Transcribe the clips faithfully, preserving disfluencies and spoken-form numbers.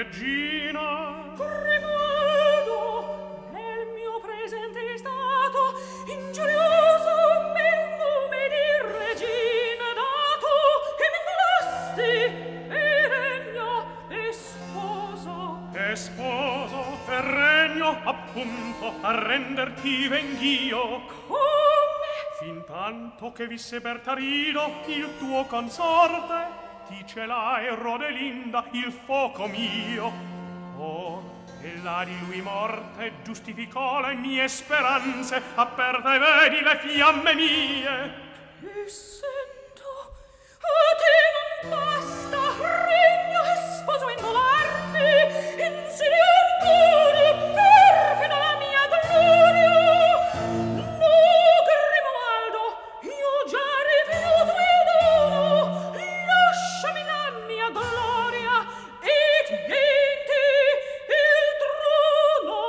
regina. Grimoaldo, nel mio presente stato, ingiurioso bel nome di regina dato, che m'involasti e regno e sposo. E sposo e regno, appunto, a renderti vengh'io. Come? Fin tanto che visse Bertarido, il tuo consorte, ti celai Rodelinda, il fuoco mio. Oh, e la di lui morte giustificò le mie speranze, aperte vedi le fiamme mie. E sento, a te non basta regno e sposo involarmi, insidiando di perfida la mia gloria. No, Grimoaldo, io già rifiuto il dono, lasciami la mia gloria e tienti il trono.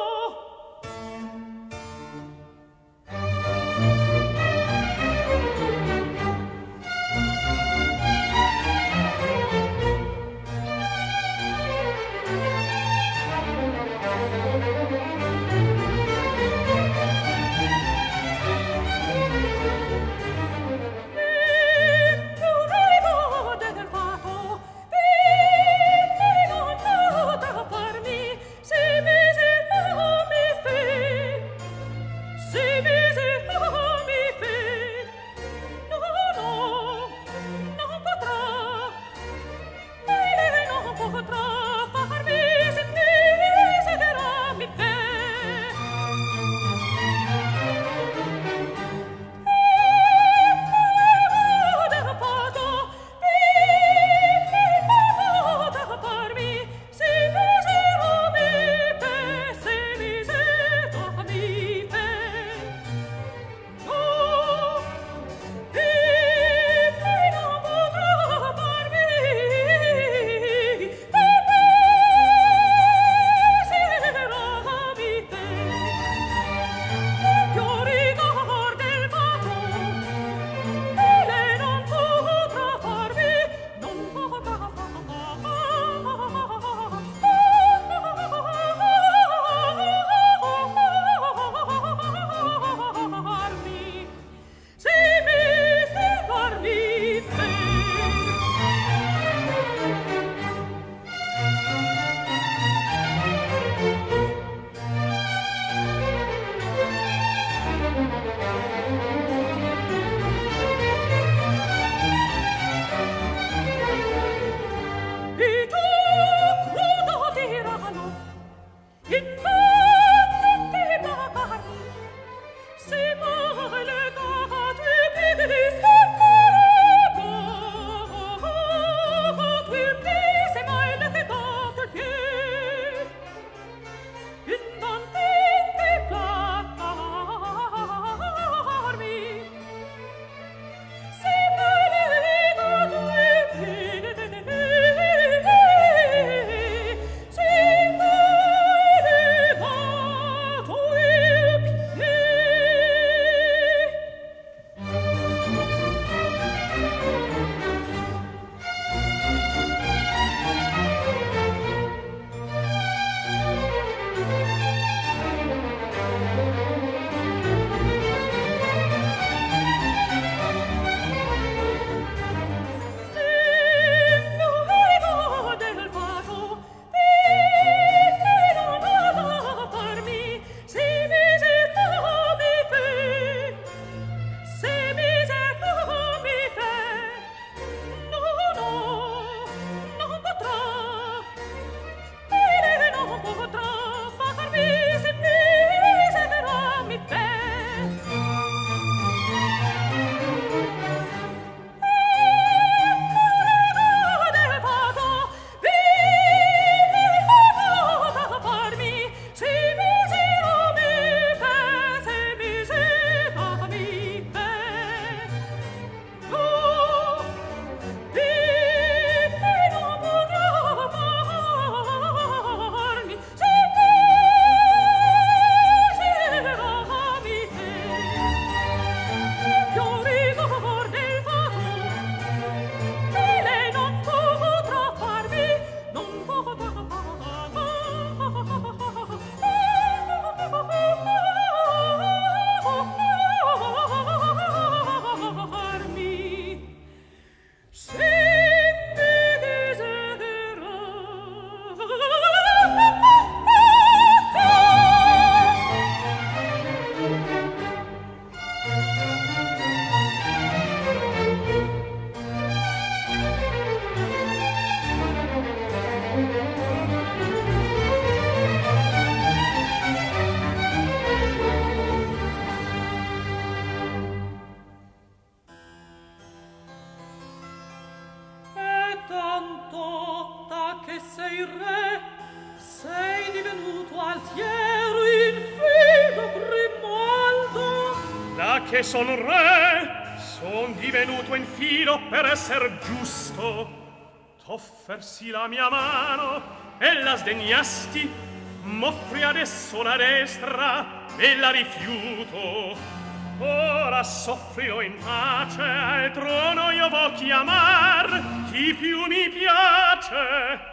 che son re, son divenuto in filo per esser giusto. T'offersi la mia mano e la sdegnasti, m'offri adesso la destra e la rifiuto. Ora soffrirò in pace, al trono io vo chiamar chi più mi piace.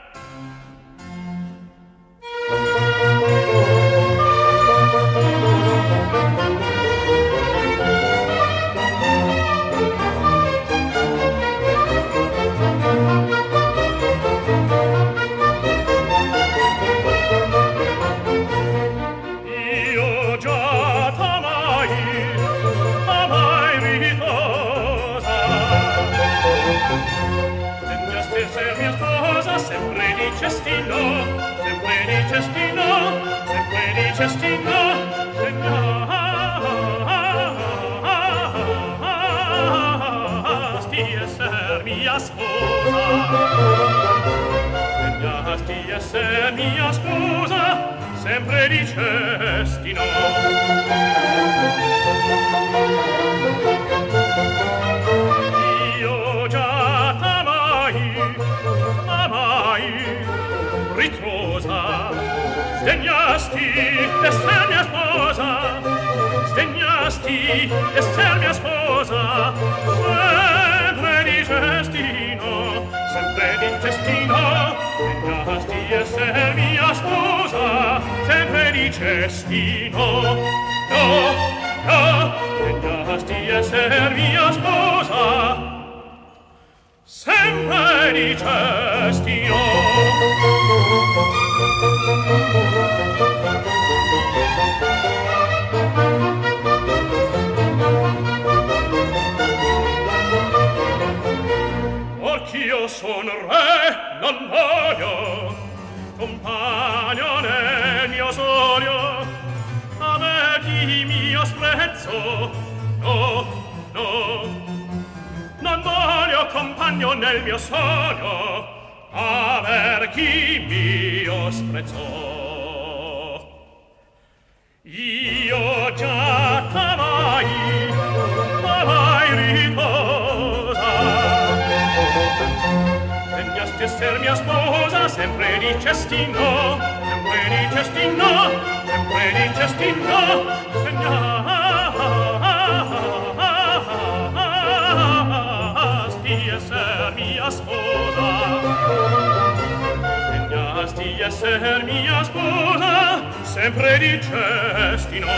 Io già t'amai, amai ritosa, degnasti esser mia sposa, sempre dicesti no, sempre dicesti no, sempre dicesti no, degnasti esser mia sposa, degnasti esser mia sposa, sempre dicesti no. Io già t'amai, amai, ritrosa, sdegnasti esser mia sposa, sdegnasti esser mia sposa, sempre dicesti no, sempre dicesti no, sdegnasti esser mia sposa, sempre dicesti no, no, no, sdegnasti esser mia sposa, sempre dicesti no. Or ch'io son re, non voglio compagno nel mio sogno, a me chi mio sprezzo, no, no, non voglio compagno nel mio sogno, aver chi mio sprezzo. Io già t'amai, amai riposa, degnasti esser mia sposa, sempre dicesti no, sempre dicesti no, sempre dicesti no, degnasti esser mia sposa, degnasti esser mia sposa, sempre dicesti no.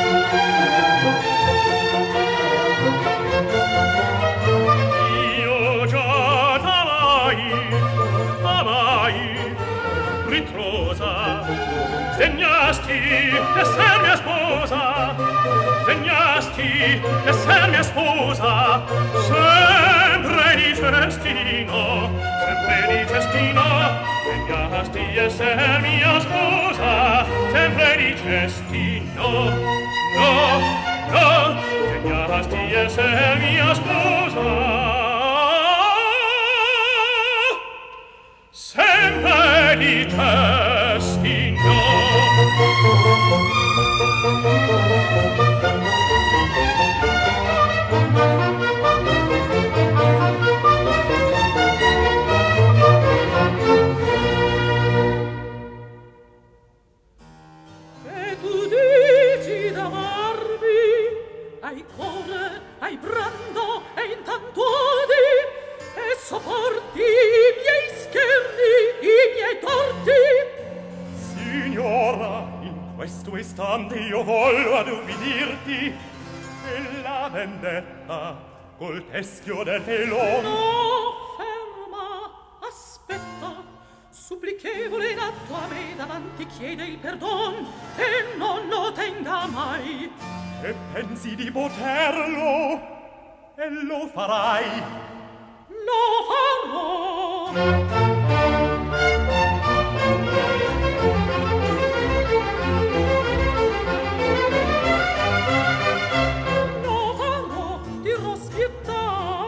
Io già t'amai, amai, ritrosa, degnasti esser mia sposa, degnasti esser mia sposa, sempre dicesti no, sempre dicesti no, degnasti esser mia sposa, sempre dicesti no, no, no, degnasti esser mia sposa, sempre dicesti no. E tu dici d'amarmi, hai cuore, hai brando e intanto odi, e sopporti i miei scherni, i miei torti. Signora, in questo istante io voglio ad ubbidirti, e la vendetta col teschio del velo. No, ferma, aspetta, supplichevole in atto a me davanti chiede il perdon e non lo tenga mai. E pensi di poterlo, e lo farai. Lo farò. Lo farò, dirò spietato.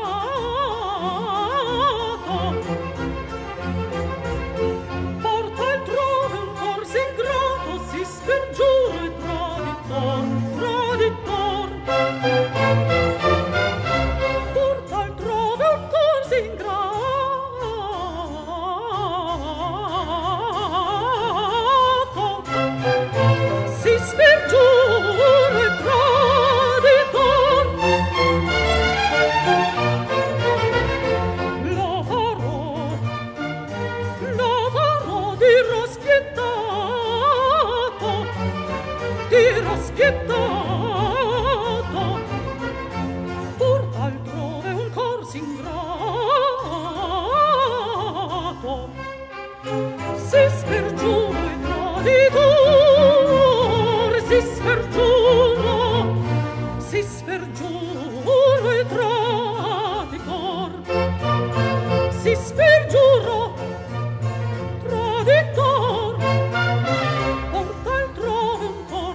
Porta altrove un corso ingrato, si spergiura e traditor, traditor. spietato, porta altrove un cor s'ingrato, si spergiuro e traditor, si spergiuro, si spergiuro e traditor, si spergiuro, traditor, porta altrove un cor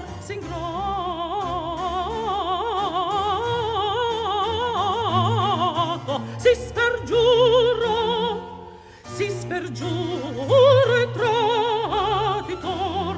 s'ingrato, si spergiuro, si spergiuro e traditor.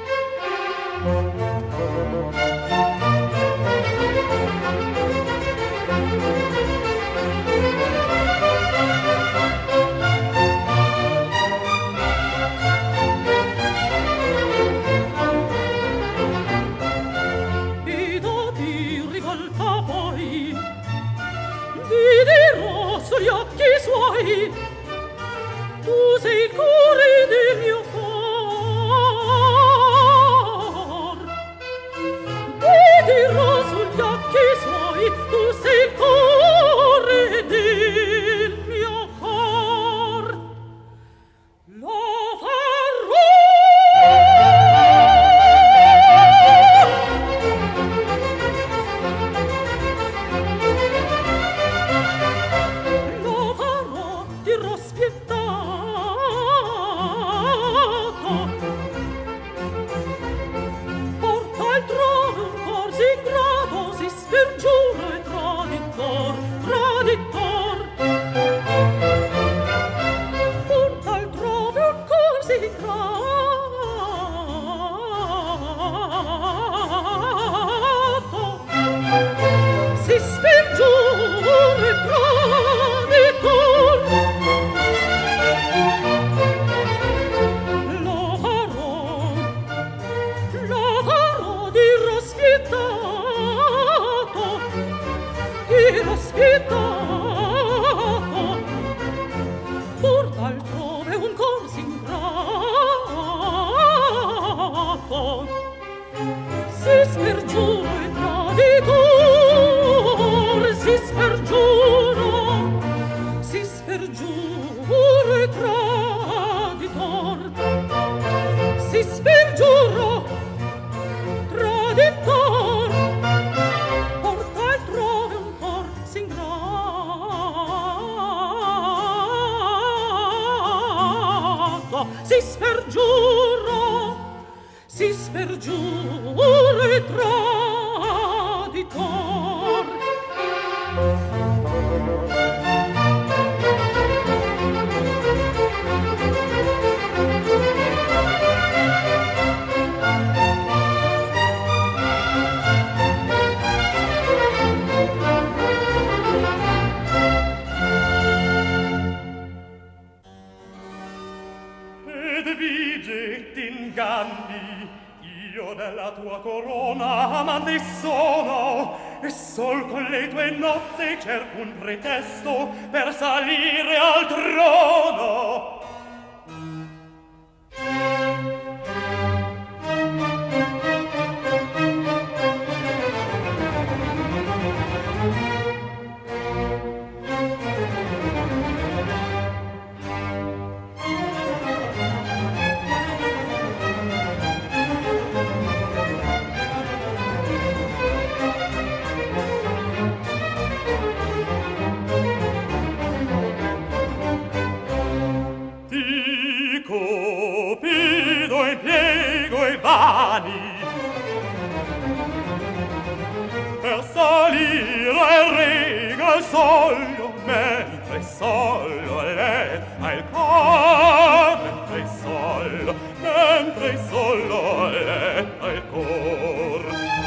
Vedo di rivolta poi, vi dirò sugli occhi suoi, tu sei il cuore del mio cor. Vi dirò sugli occhi suoi, tu sei il cuore del mio cor. Lo farò, lo farò, dirò spietato, porta altrove un cor s'ingrato, si spergiuro e traditor, traditor, porta altrove un cor s'ingrato, si spergiuro e traditor. Lo farò, lo farò, dirò spietato, dirò spietato, porta altrove un cor s'ingrato, si spergiuro e traditor, si spergiuro, si spergiuro e traditor, si spergiuro, traditor, porta altrove un cor s'ingrato, si spergiuro, si spergiuro e traditor. Ed vige t'inganni, io della tua corona amante sono, e sol con le tue nozze cerco un pretesto per salire al trono. Per salire rega il soglio, mentre solo letta il cor, mentre solo, mentre solo letta il cor.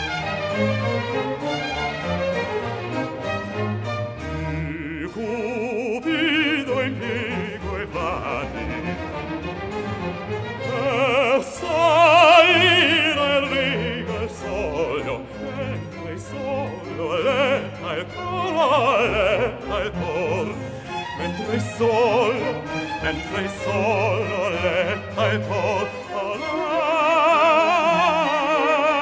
Di Cupido impiego e vani, per salire rega il soglio, mentre solo letta il cor, letta il cor. Mentre solo, mentre solo letta il cor,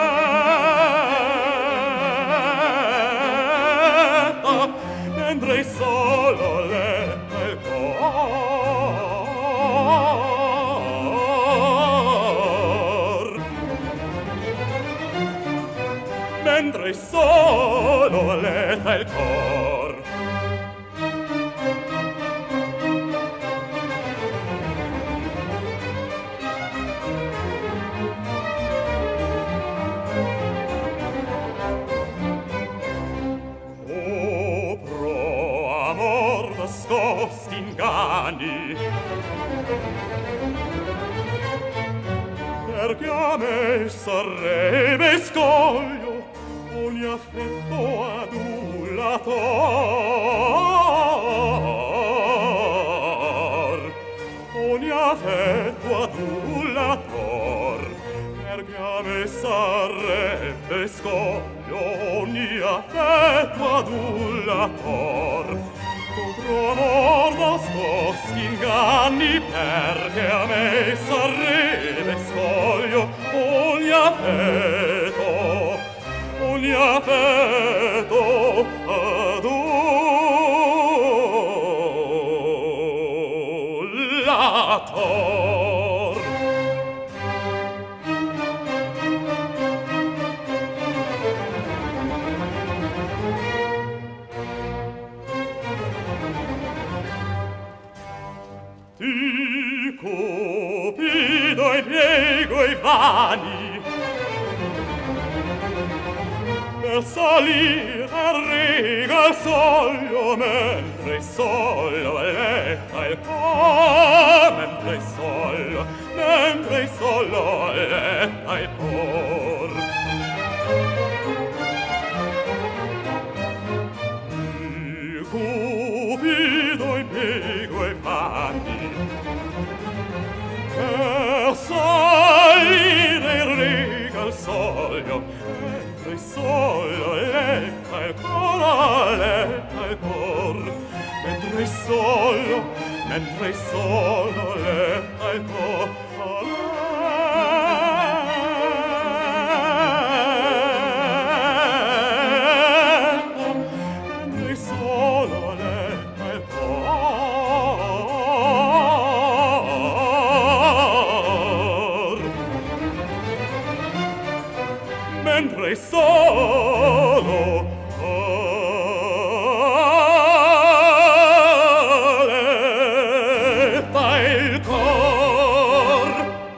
mentre solo alleta il cor. Nascosti inganni, perché a me sarebbe scoglio ogni affetto adulator, ogni affetto adulator, perché a me sarebbe scoglio ogni affetto adulator. Contro amor nascosti inganni, perché a me sarebbe scoglio ogni affetto, ogni affetto adulator. Ti cupido e piego i vani per salire a riga il soglio, mentre il soglio alletta il cor, mentre il soglio, mentre il soglio alletta il cor. Ti cupido e piego i vani per salire in riga al soglio, mentre il soglio alletta il cor, alletta il cor, mentre il soglio, mentre il soglio alletta il cor, alletta, mentre il soglio alletta il cor, mentre solo alleta il cor.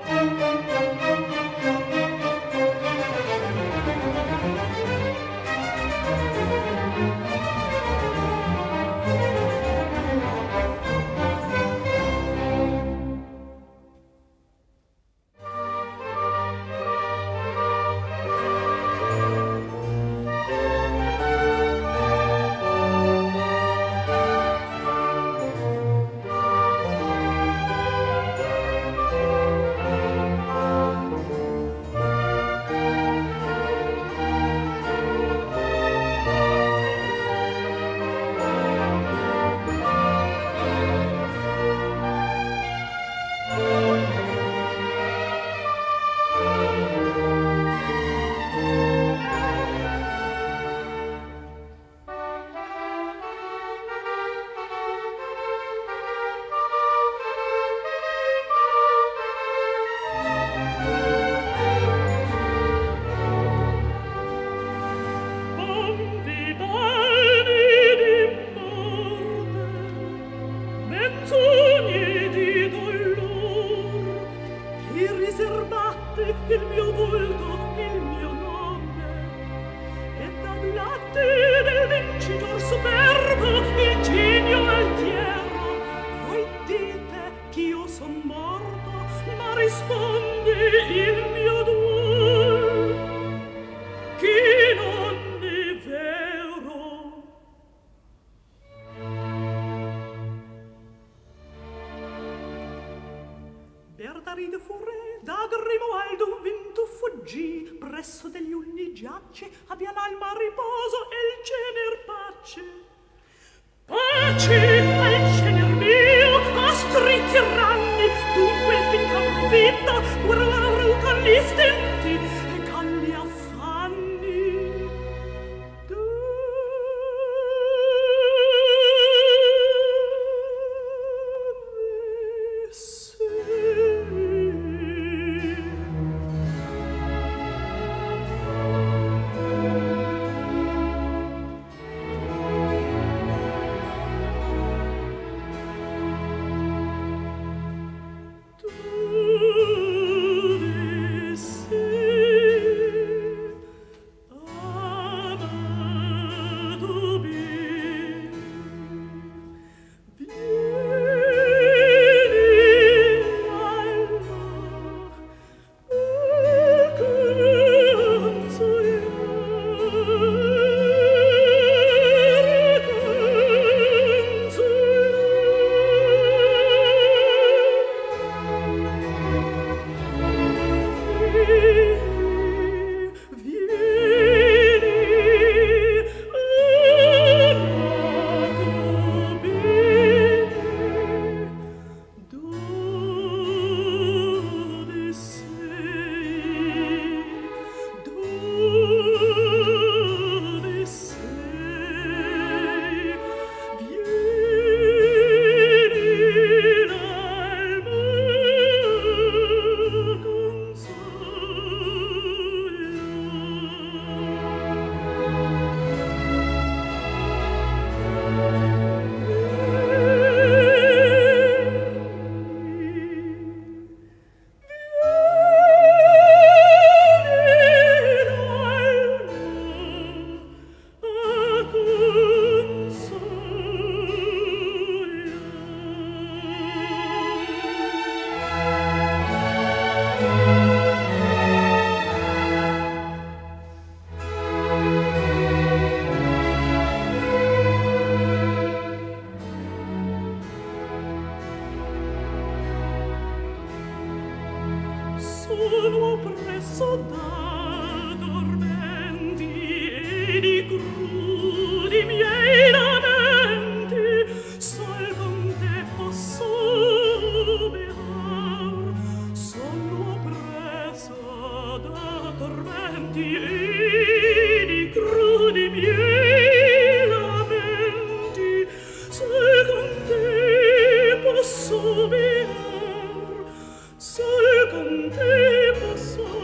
Il mio volto, il mio nome, ed adulate del vincitor superbo, il genio altiero. Voi dite ch'io son morto, ma risponde il mio duol, che non è vero. Bertaride fu re, da Grimoaldo vinto fuggì, presso degli ulli giace, abbia l'alma a riposo e il cener pace. Pace al cener mio, astri tiranni, dunque il fin c'avrò vita, guardare calli stenti e calli affanni. Dove sei? di crudi miei lamenti, sol con te posso bevar, sono presa da tormenti e di crudi miei lamenti, sol con te posso bevar, sol con te posso bevar.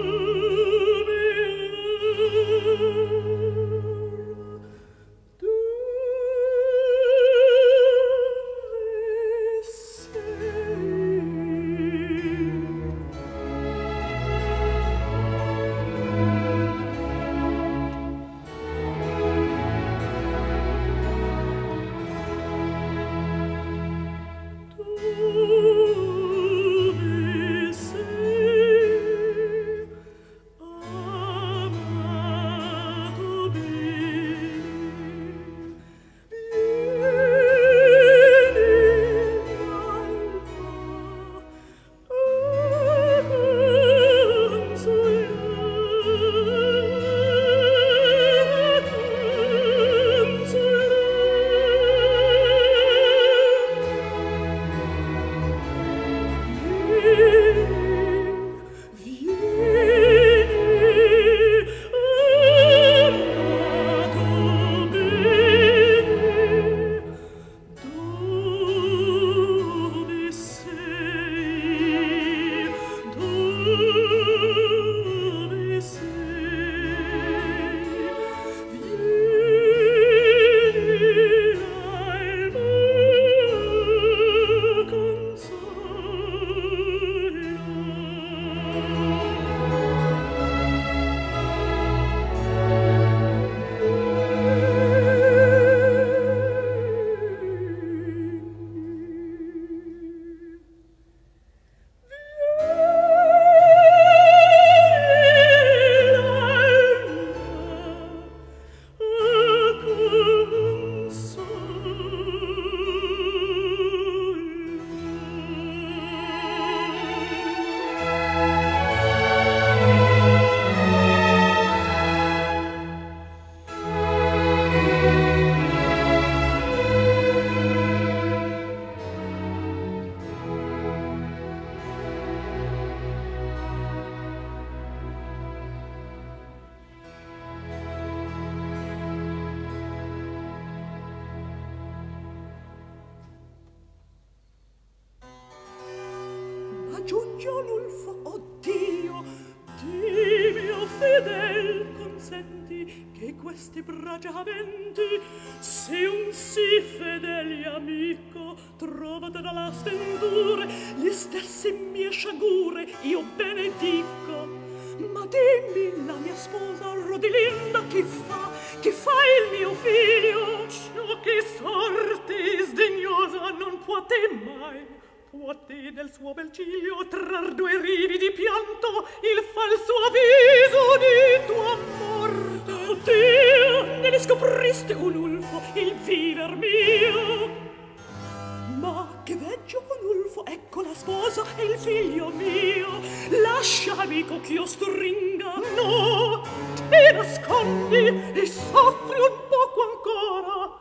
Giungio l'ulfo, oh Dio, di mio fedel consenti che questi bragiamenti, se un sì fedeli amico trovate dalla stendure gli stessi mie sciagure io benedico. Ma dimmi la mia sposa Rodilinda chi fa, chi fa il mio figlio? Ciò che sorte sdegnosa non puote mai puote del suo bel ciglio trar due rivi di pianto il falso avviso di tua morte. Oh Dio, ne scopriste un ulfo il viver mio. Ma che veggio un ulfo, ecco la sposa e il figlio mio. Lascia amico ch'io stringa, no, ti nascondi e soffri un poco ancora.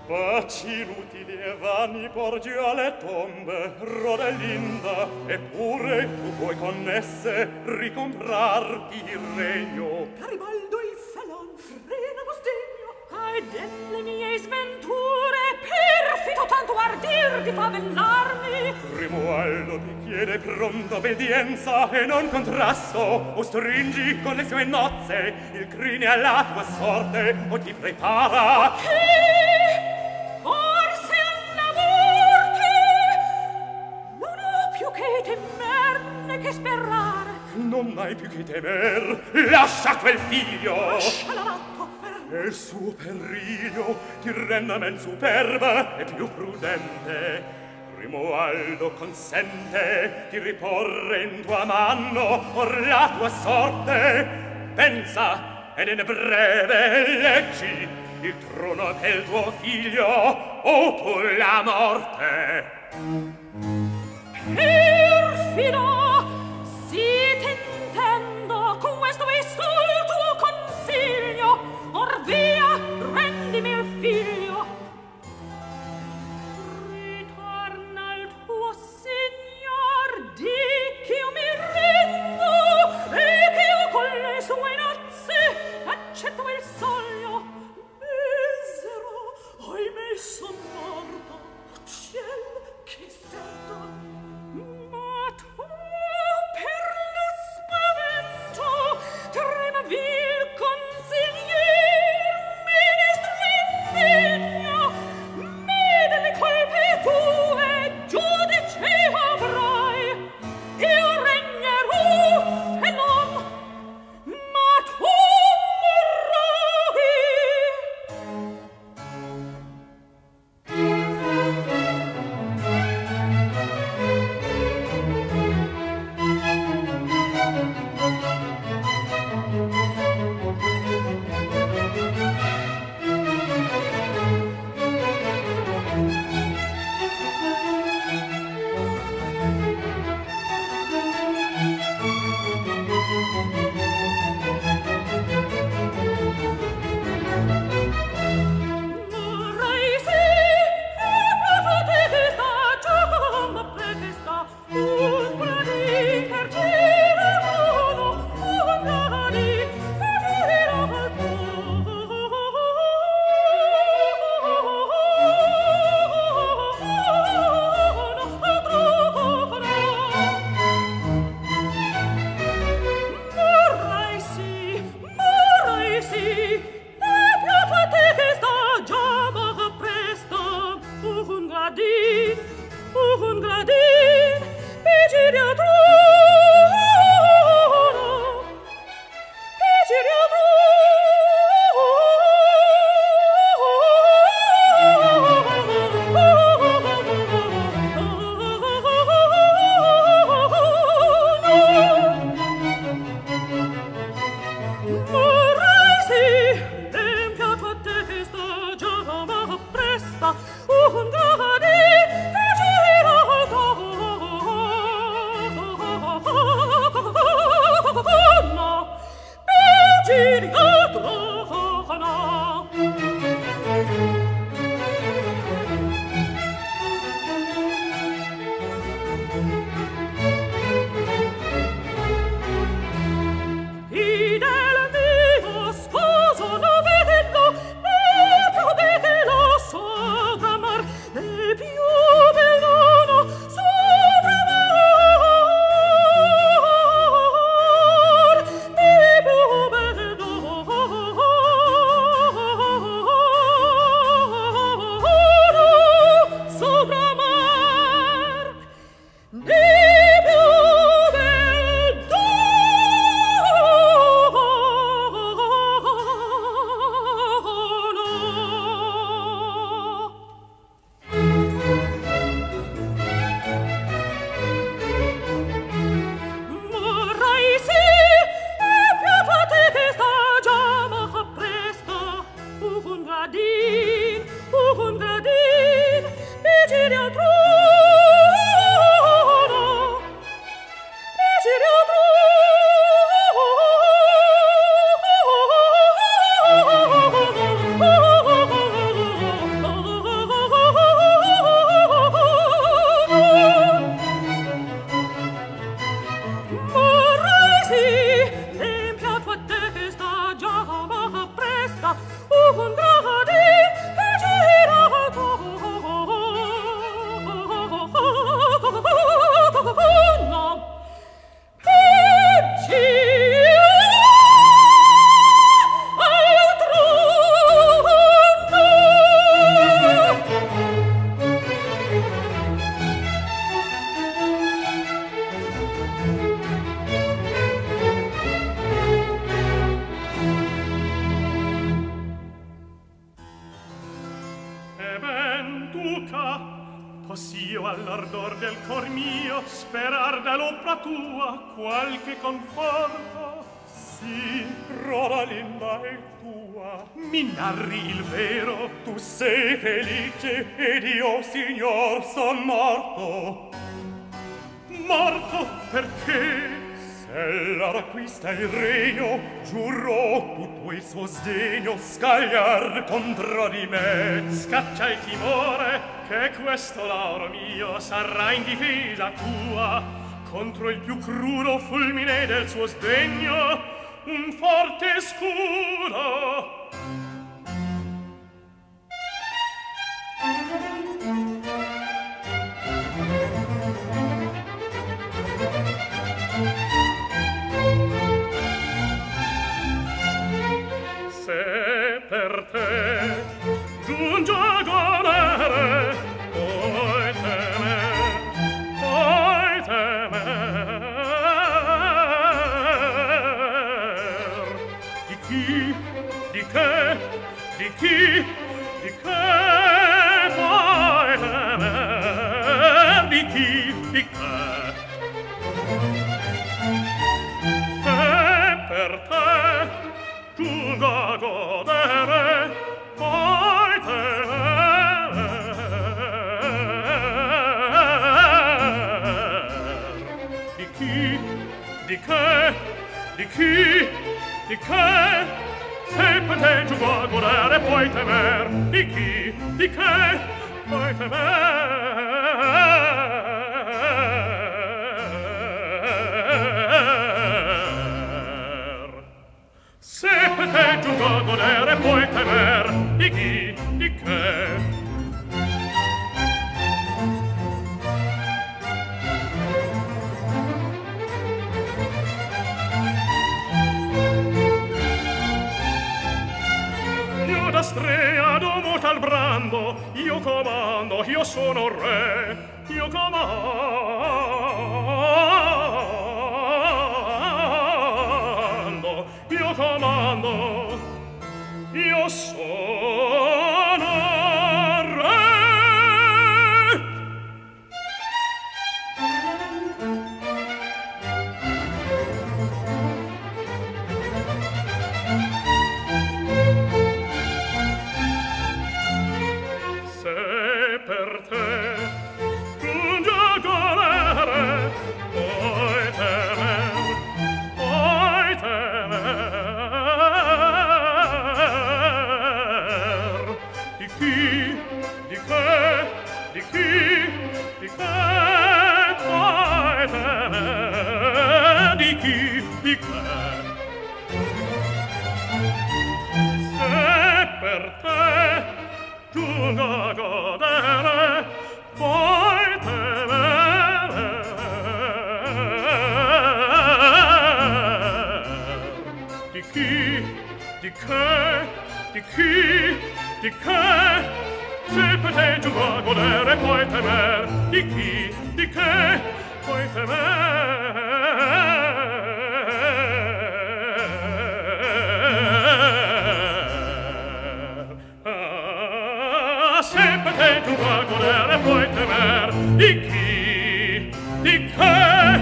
Baci inutili e vani porgi alle tombe, Rodelinda, eppure tu puoi con esse ricomprarti il regno. Garibaldo il felon frena lo sdegno, ai delle mie sventure perfido tanto ardir di favellarmi. Grimoaldo ti chiede pronta obbedienza e non contrasto, o stringi con le sue nozze il crine alla tua sorte, o ti prepara. Che forse alla morte non ho più che temerne che sperare. Non hai più che temer, lascia quel figlio. Lascia l'aratto fermo. E il suo periglio ti renda men superba e più prudente. Grimoaldo consente di riporre in tua mano or la tua sorte. Pensa ed in breve leggi il trono del tuo figlio o tu la morte. Perfido, si t'intendo, questo è sul tuo consiglio, or via, rendimi il figlio. Ritorna al tuo signor, di che io mi rendo e che io con le sue nozze accetto il soglio. Misero, oimè son morto, ciel che sento. Ma tu per lo spavento trema vil consiglier, ministro indegno, me delle colpe tue giudice avrai. Io regnerò felon, ma tu morrai. Vorrei sì, e provate che sta già ma presta un gradin per girano, un gradin per girano. Vorrei sì, vorrei sì, e più a te che sta già ma presto un gradin, un gradin per girano, per girano. Vorrei sì, l'empiato a te che sta già ma presta un gradin per girano. Per Fidel mio sposo lo vedo, e più bello sopramar, e più bello sopramar, e più bello io all'ardor del cor mio sperar dall'opra tua qualche conforto. Sì, Rodalinda è tua. Mi narri il vero, tu sei felice ed io, signor, son morto. Morto perché? Se la racquista il regno, giurò tutto il suo sdegno scagliar contro di me. Scaccia il timore che questo lauro mio sarà in difesa tua contro il più crudo fulmine del suo sdegno, un forte scudo. Se per te giunge a godere, poi temer, poi temer. Di chi, di che, di chi, di che poi temer, di chi, di che. Se per te giungo a godere, poi temer. Di chi, di che, di chi, di che, se per te giungo a godere, poi temer. Di chi, di che, poi temer. Se per te giungo a godere, puoi temer. Di chi, di che? Io da strea domuta al brando, io comando, io sono re, io comando, io comando, io sono re. Se per te giunge a godere, poi temer, poi temer. Di chi, di che, di chi, di che, poi temer. Di chi, di che. Se per te giungo a godere, poi temer. Di chi, di che, di chi, di che, se per te giungo a godere, poi temer. Di chi, di che, poi temer. Se per te giungo a godere, puoi temer. Di chi, di che?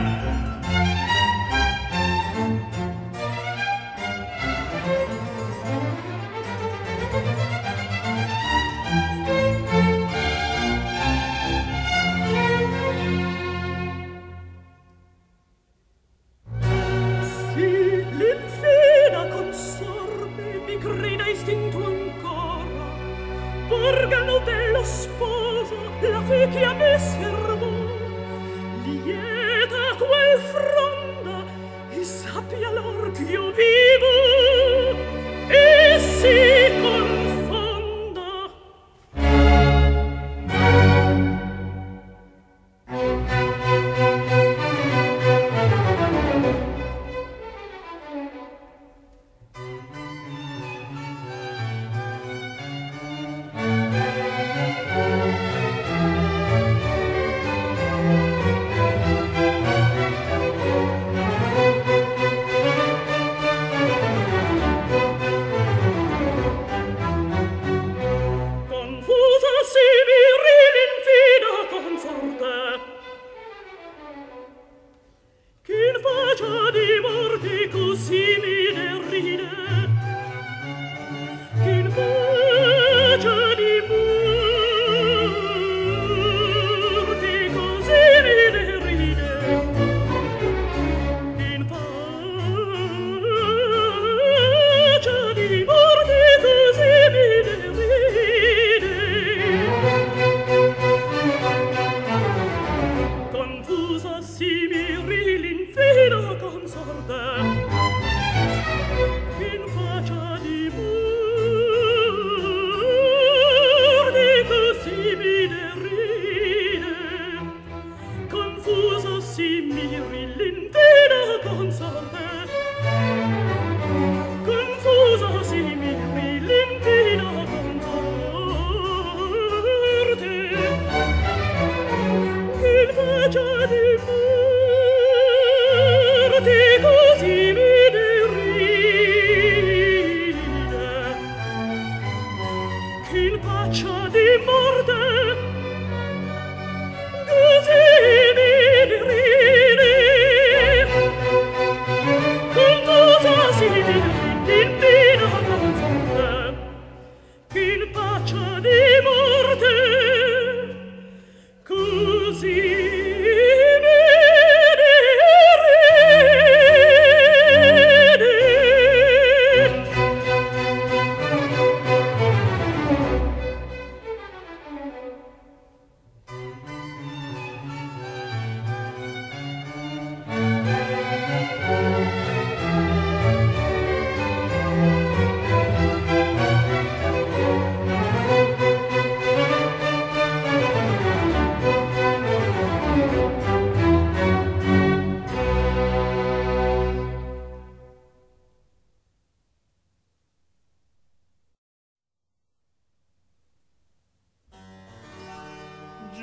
Sì, l'infida consorte mi grida istinto ancora, porgano dello sposo la fe che a me servò, lieta quel fronda e sappia l'or che io vivo e si confonda.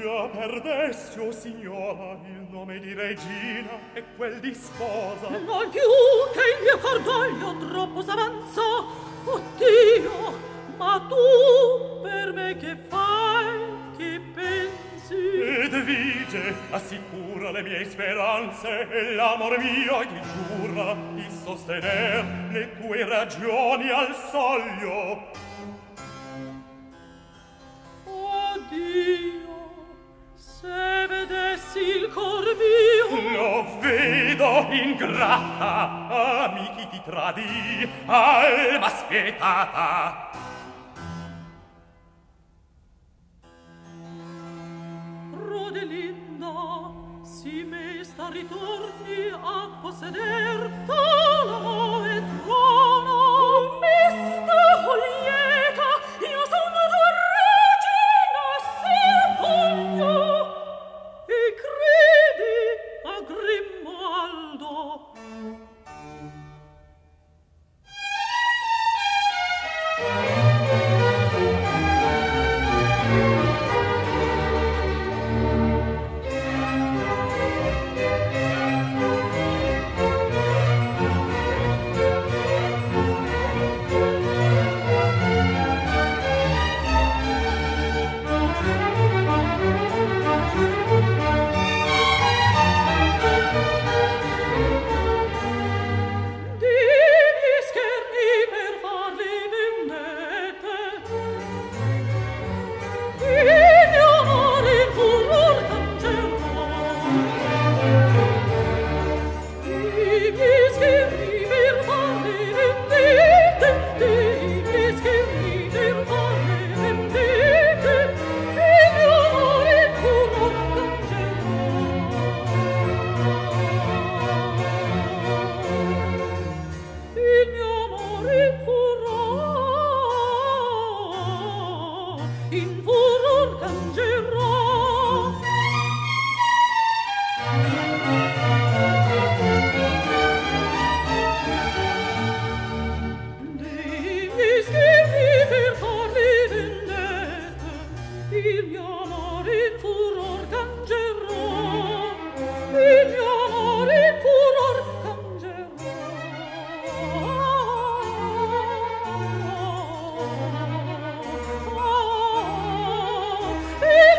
Già perdesti, o signora, il nome di regina e quel di sposa. Non più che il mio cordoglio troppo s'avanza. Oh Dio, ma tu per me che fai, che pensi? Ed vige, assicura le mie speranze e l'amor mio ti giura di sostener le tue ragioni al soglio. Oh Dio, se vedessi il cor mio. Lo vedo, ingrata, amici ti tradì, alma spietata. Rodelinda, si mesta ritorni a posseder talo e trono. Oh, mesta, oh lieta, io sono tua regina, sì, voglio. E credi a Grimoaldo. Sì.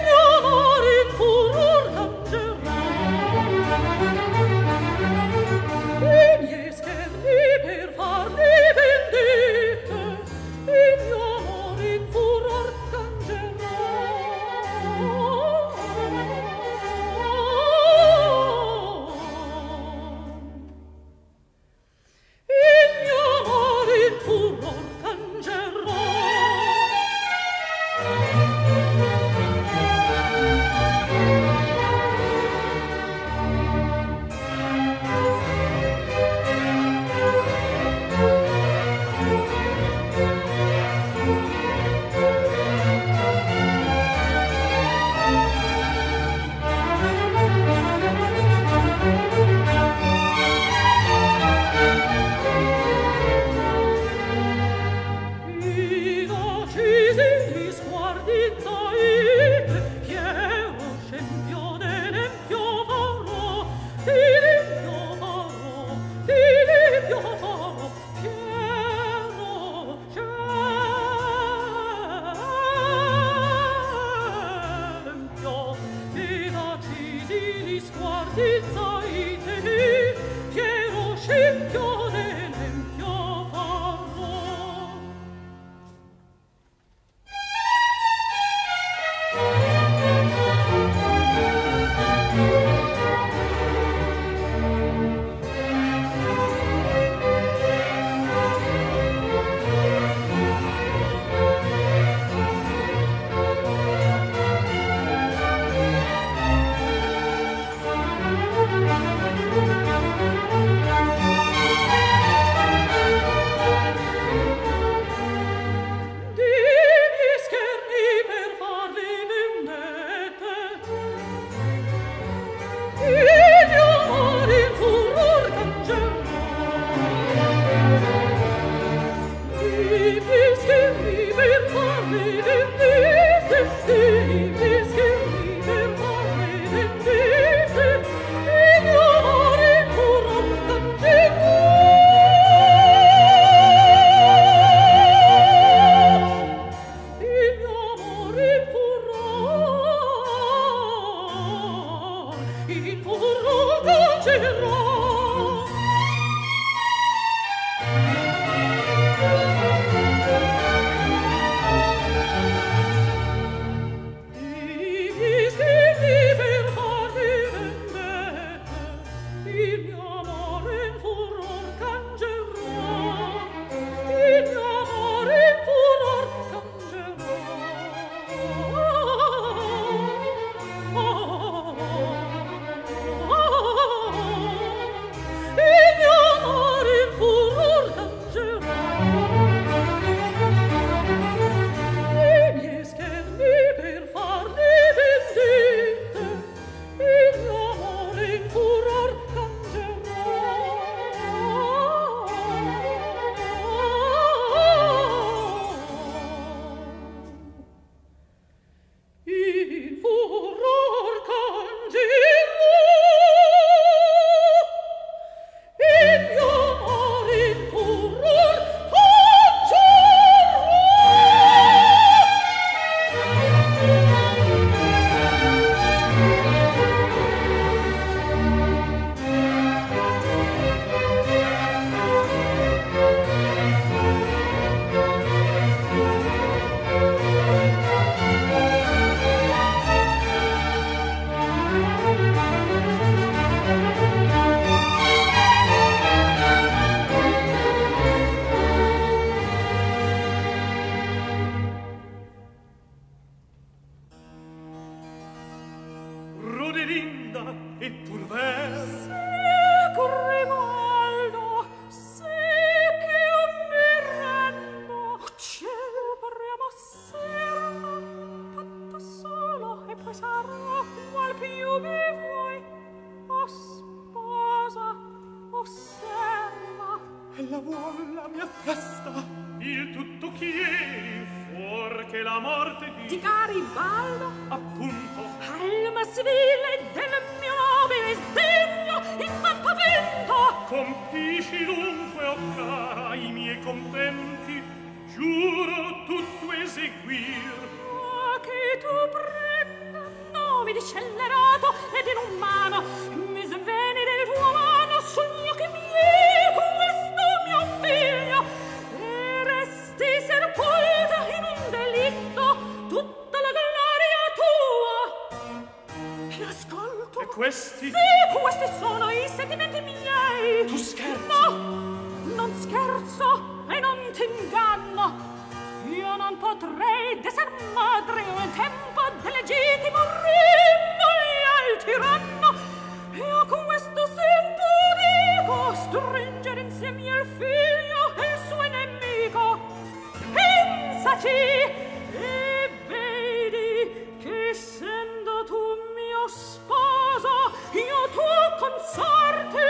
e la morte di... di Garibaldo, appunto, alma civile del mio nobile sdegno, in mappamento. compisci dunque, o cara, i miei contenti, giuro tutto eseguir. Oh, che tu prenda nome di scellerato ed inumano, mi sveni del tuo mano sogni occhi miei questo mio figlio, e resti sepolta in un delitto tutta la gloria tua. Mi ascolto. E questi? Sì, questi sono i sentimenti miei. Tu scherzi? No, non scherzo e non t'inganno. Io non potrei d'esser madre in tempo del legittimo regno al tiranno. Io con questo sento dico stringere insieme il figlio e il suo nemico. Pensaci e vedi che essendo tu mio sposo, io tuo consorte,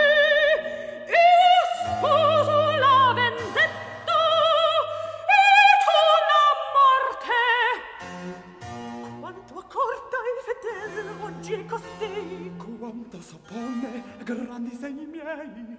io sposo la vendetta e tu la morte. Quanto accorta e fedele oggi è costei, Quanto s'oppone a grandi segni miei.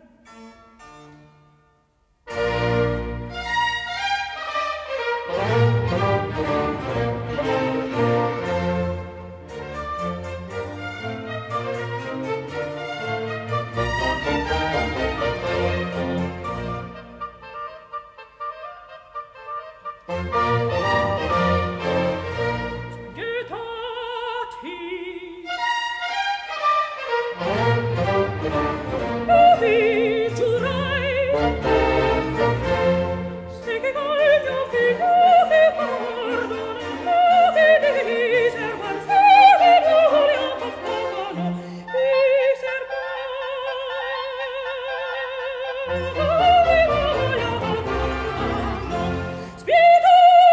vi giurai se che col mio figlio che perdona che devi servar se che gloria pagano e servar gloria pagano spirito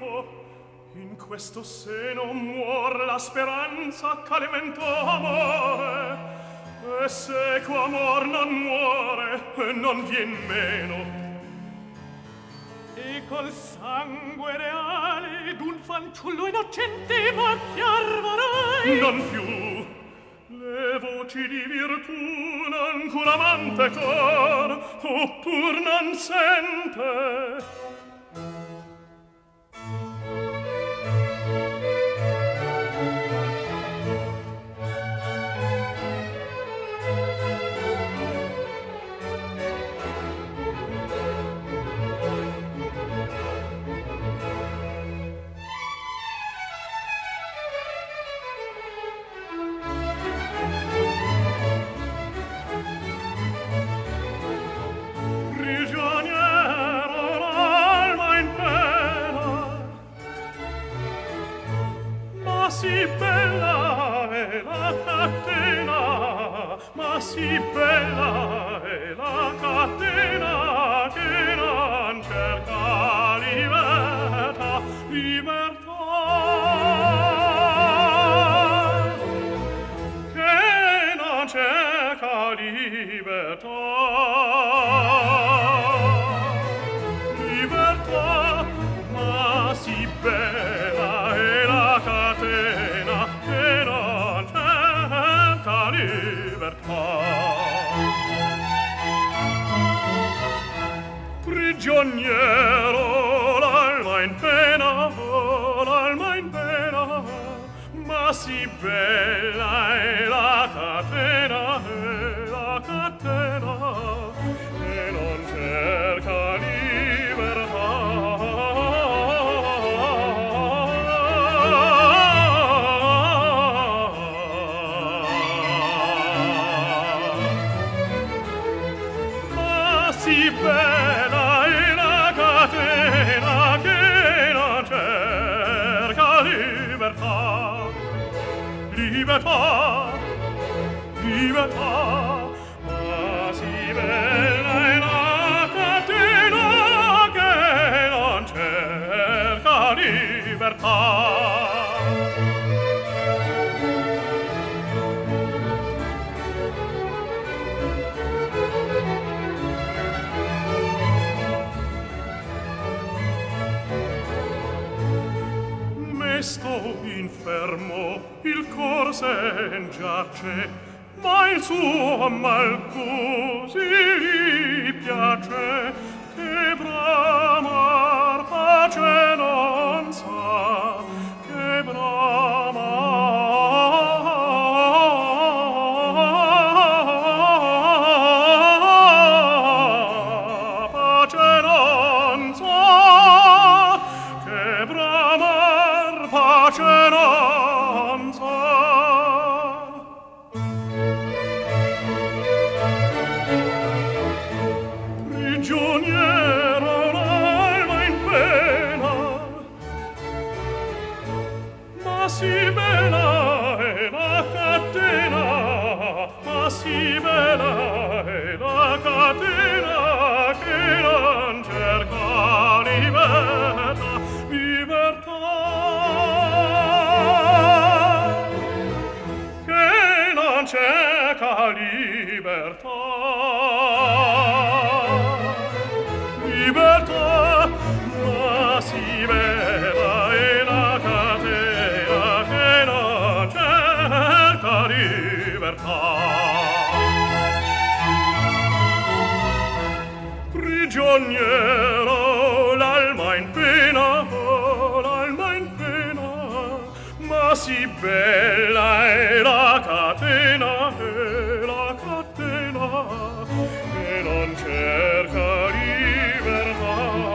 in questo seno muor la speranza ch'alimento amore, e seco amor non muore e non vien meno. E col sangue reale d'un fanciullo innocente macchiar vorrei. Non più le voci di virtù non amante cor oppur non sente. Si bella è la catena, ma si bella è la catena che non cerca libertà, libertà, che non cerca libertà, libertà, ma si bella è la catena che non cerca libertà. Prigioniero, l'alma in pena, l'alma in pena, ma sì bella è la catena, è la catena che non cerca libertà. Si bella è la catena che non cerca libertà, libertà, libertà, ma si bella è la catena che non cerca libertà. Sto infermo, il cor sen giace, ma il suo mal così gli piace, che bramar pace non sa, che bramar pace non sa, che bramar pace non sa. Prigioniero, l'alma in pena, ma si bella è la catena, ma si bella è la catena che non cerca libertà, libertà. Cerca libertà, libertà, ma si bella è la catena che non cerca libertà. Prigioniero, l'alma in pena, l'alma in pena, ma si bella è la catena, è la catena che non cerca libertà.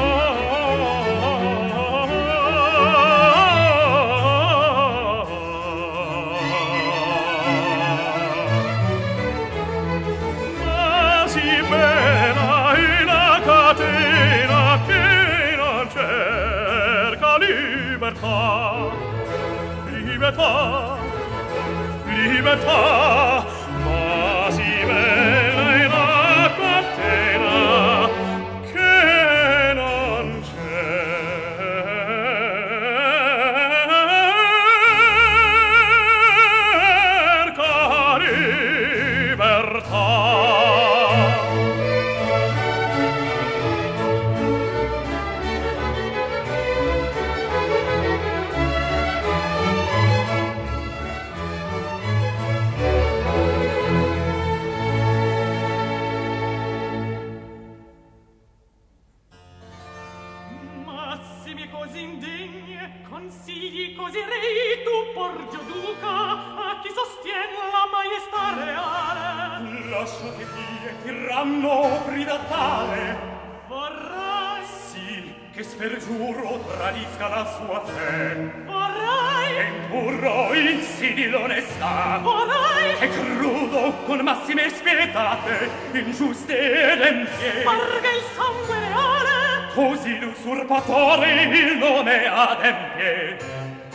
Ma si bella è la catena che non cerca libertà, libertà, libertà, ma si bella è la catena che non cerca disindegne consigli così rei tu Borgio Duca a chi sostiene la maestà reale. Lascio che vie tiranno grida tale. Vorrai, sì, che spergiuro tradisca la sua fe. vorrai, E impurro insidi l'onestà. vorrai, Che crudo con massime spietate, ingiuste ed empie. sparga il sangue reale. Così l'usurpatore il nome adempie.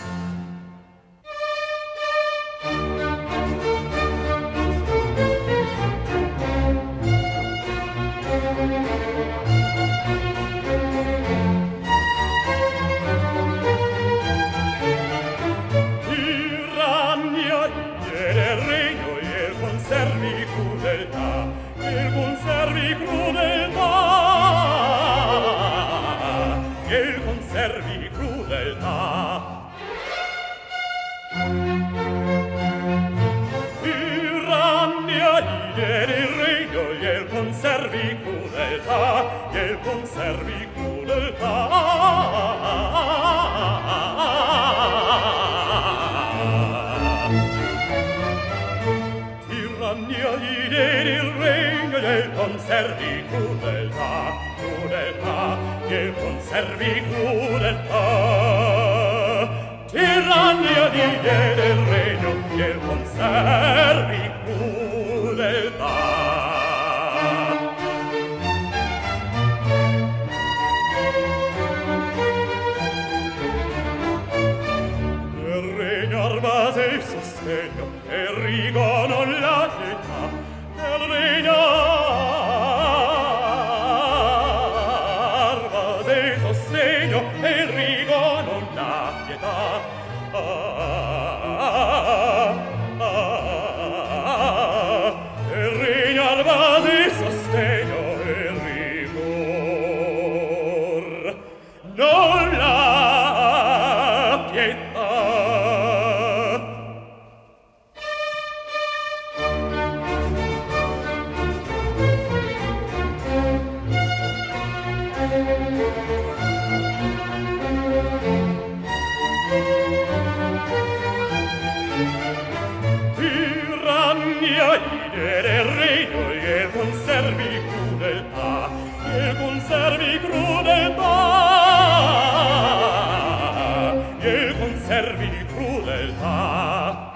Tirannia del regno e il conservi crudeltà, il conservi crudeltà, il conservi crudeltà. Tirannia del regno e il conservi crudeltà, il conservi Tirannia il regno del conservi crudeltà, crudeltà, che conservi crudeltà. Tirannia il regno che conservi crudeltà. Base il sostegno e rigono la pietà del regnar base il sostegno e rigono la pietà ah, ah, ah, il regnar base il sostegno e rigor non la pietà. Tirannia del regno e conservi crudeltà, e conservi crudeltà, e conservi crudeltà.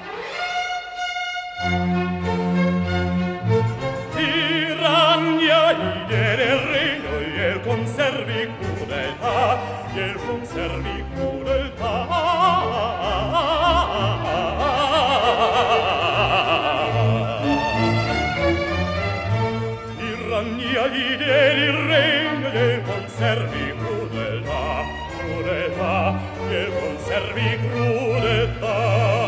Tirannia del regno e conservi crudeltà, e conservi crudeltà. Tirannia del regno e conservi crudeltà, crudeltà, e conservi crudeltà.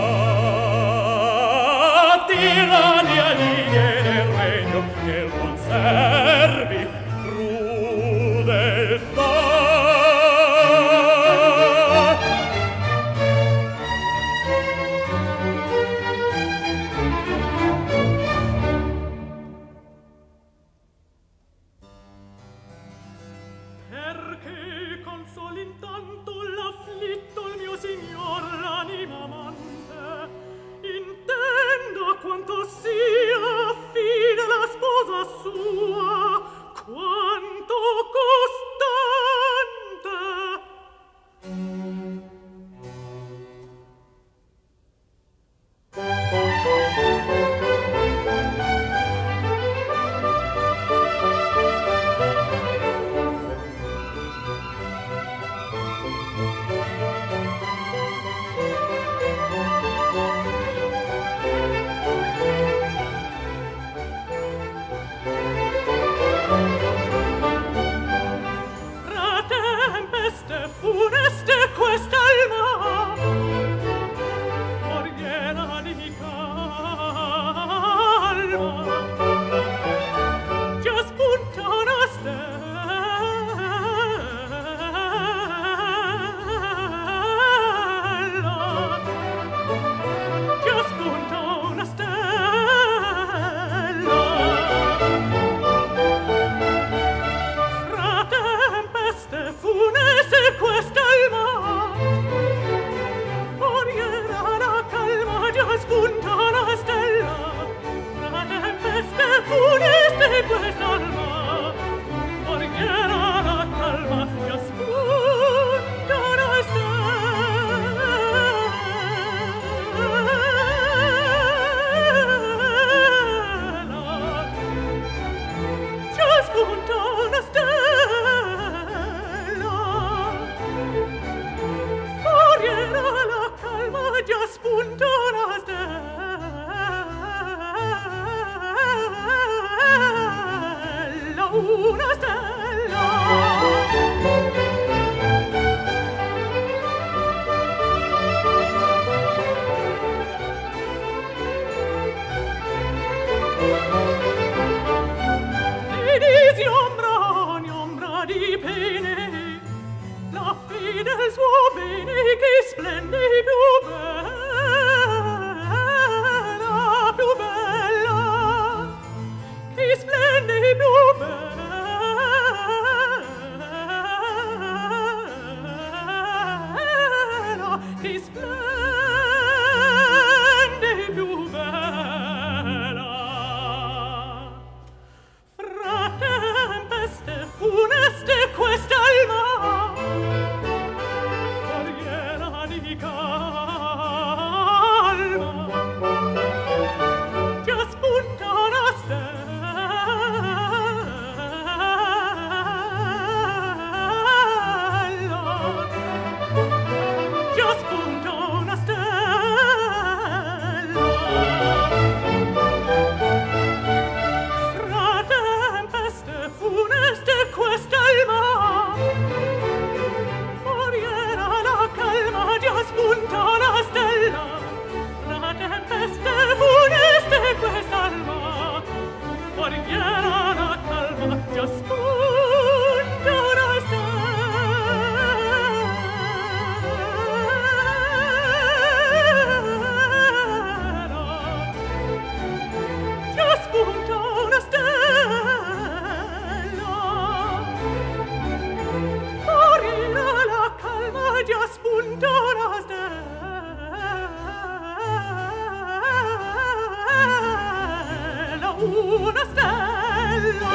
Tirannia del regno e conservi crudeltà. Perché consoli intanto l'afflitto il mio signor l'anima man già spunta una stella, una stella. Di ombra, di ombra di pene, la fine del suo bene che splende più bella, più bella, che splende più bella, che splende più bella. Fra tempeste funeste quest'alma, foriera di calma, già spunta una stella, già spunta una stella. Fra tempeste funeste quest'alma, foriera la calma, già spunta una stella. Fra tempeste funeste quest'alma, foriera la calma, già spunta una stella. Già spunta una stella, foriera la calma, già spunta una stella, una stella.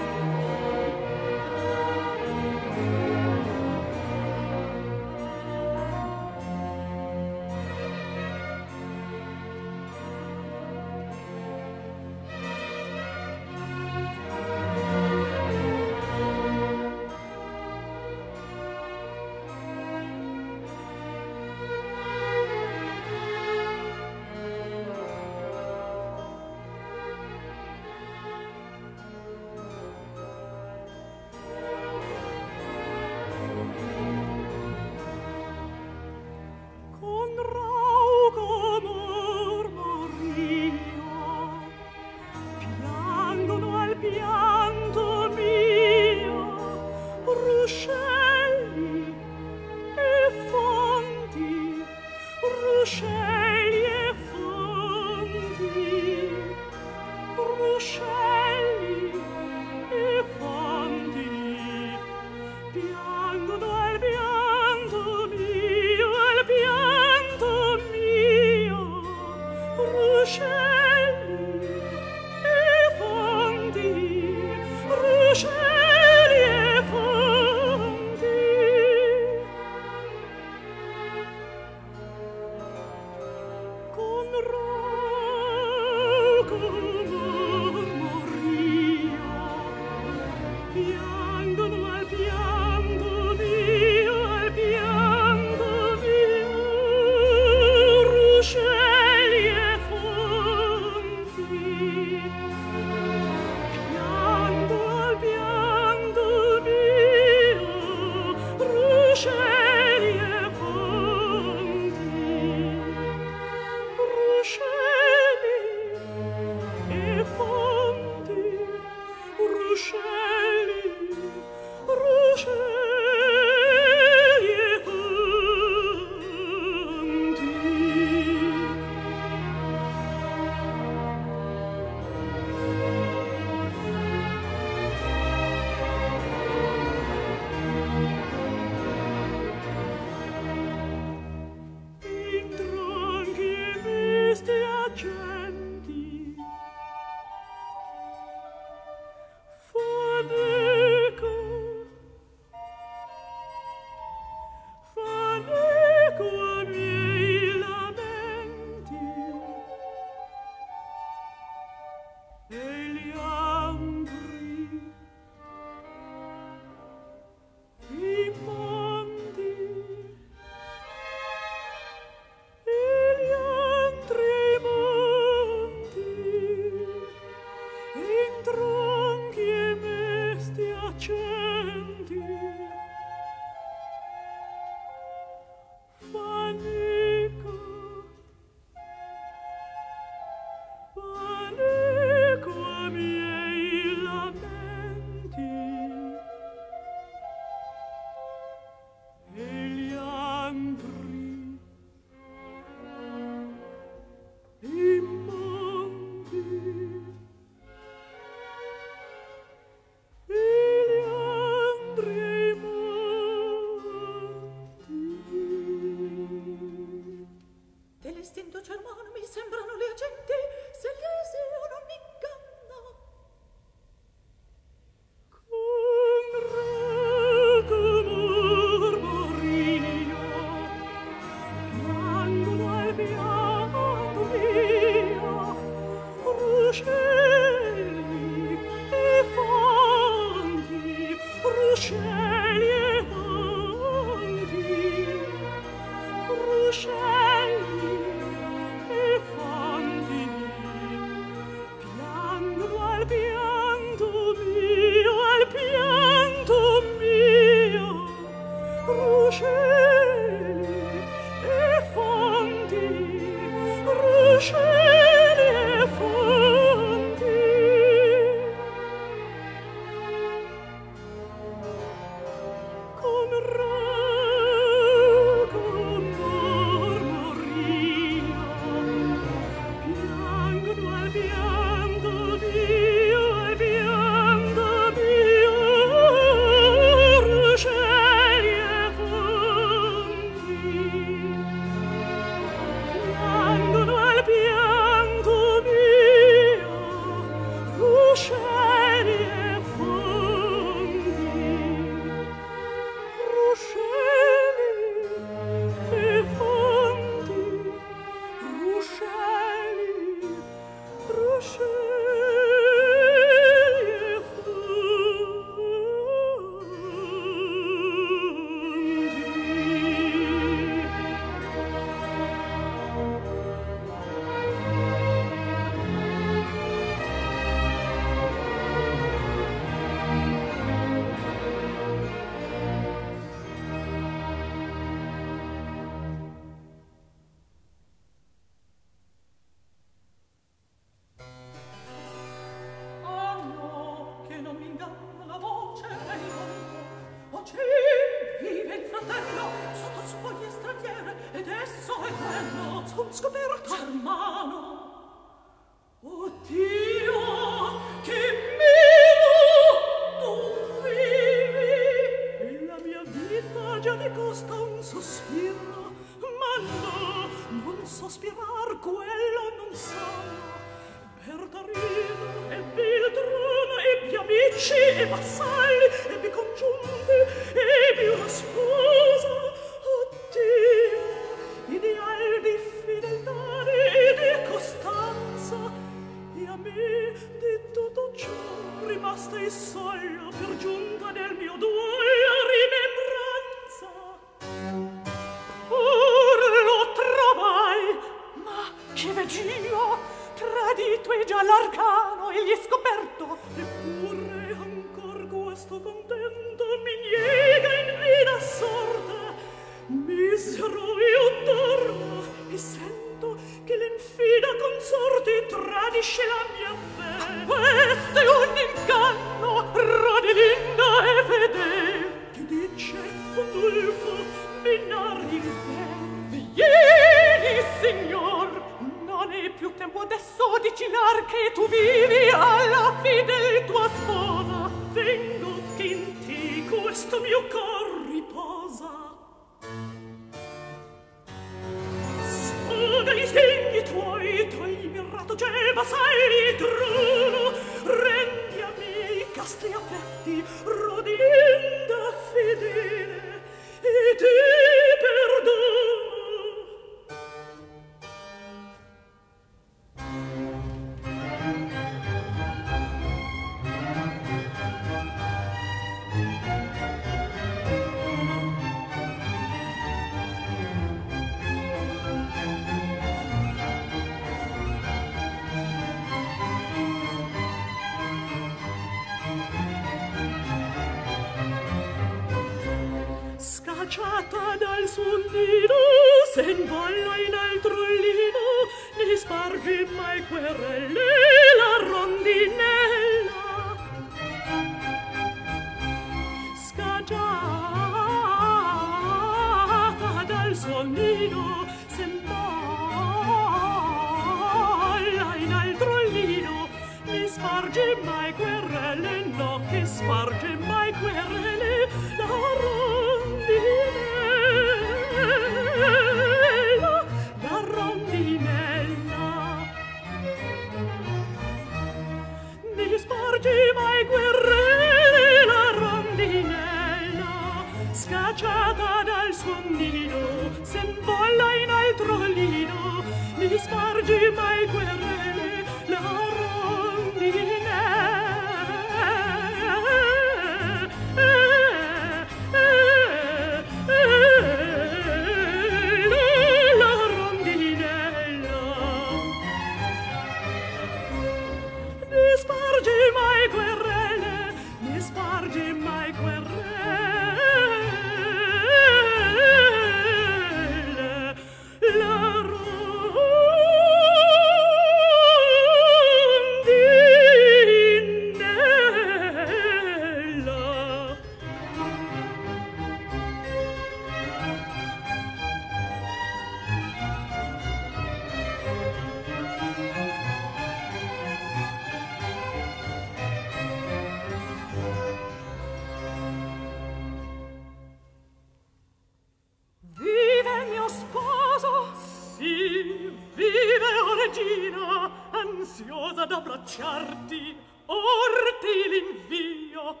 vive, o regina, ansiosa d'abbracciarti, or ti l'invio.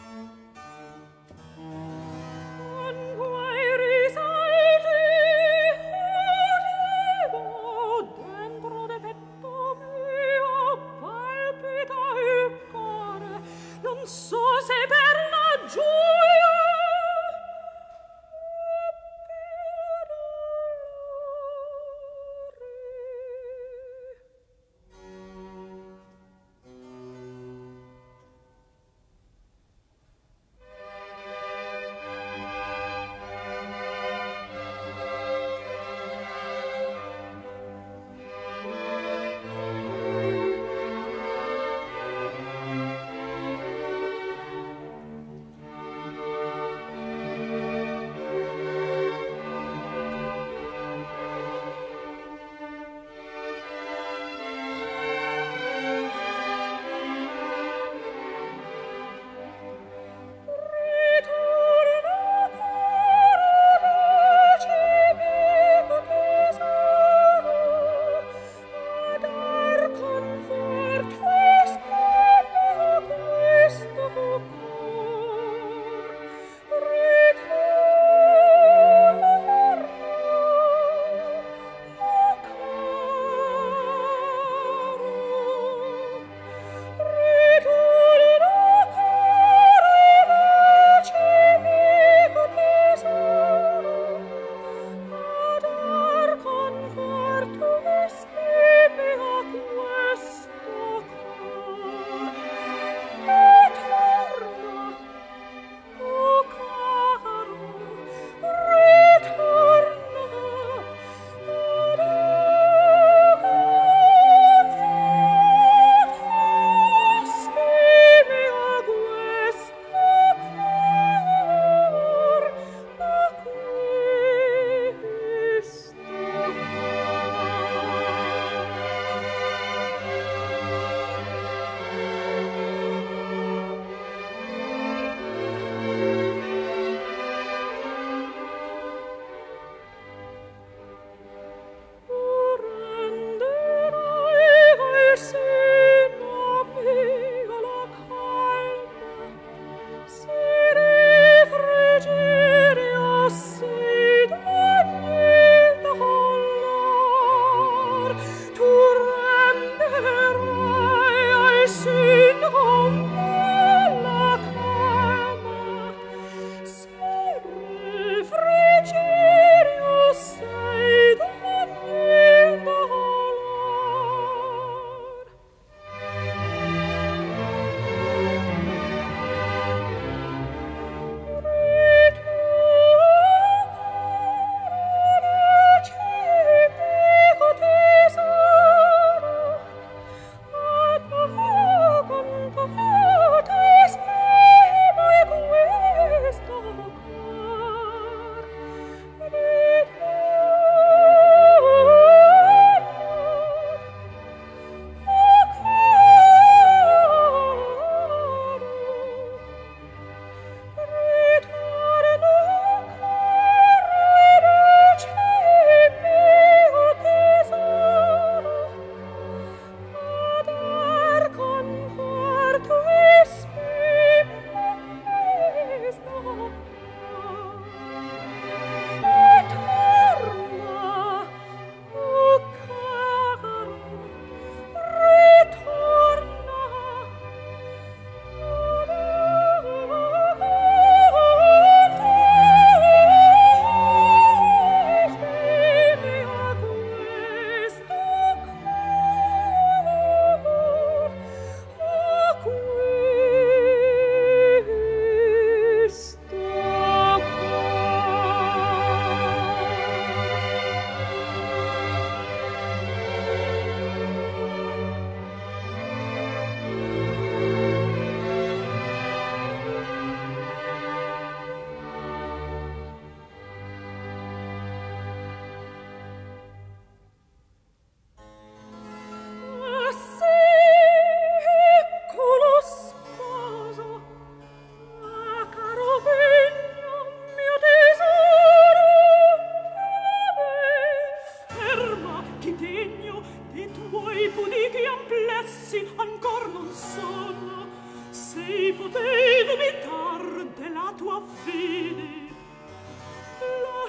Con guai risalti, udivo, dentro de petto mio, palpita il core, non so se per la gioia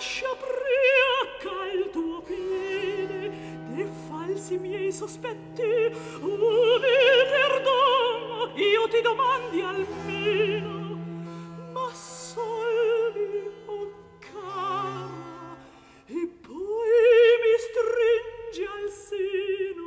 lascia priacca il tuo piede de falsi miei sospetti. Oh, mi perdono, io ti domandi almeno, ma solvi, oh cara, e poi mi stringi al seno.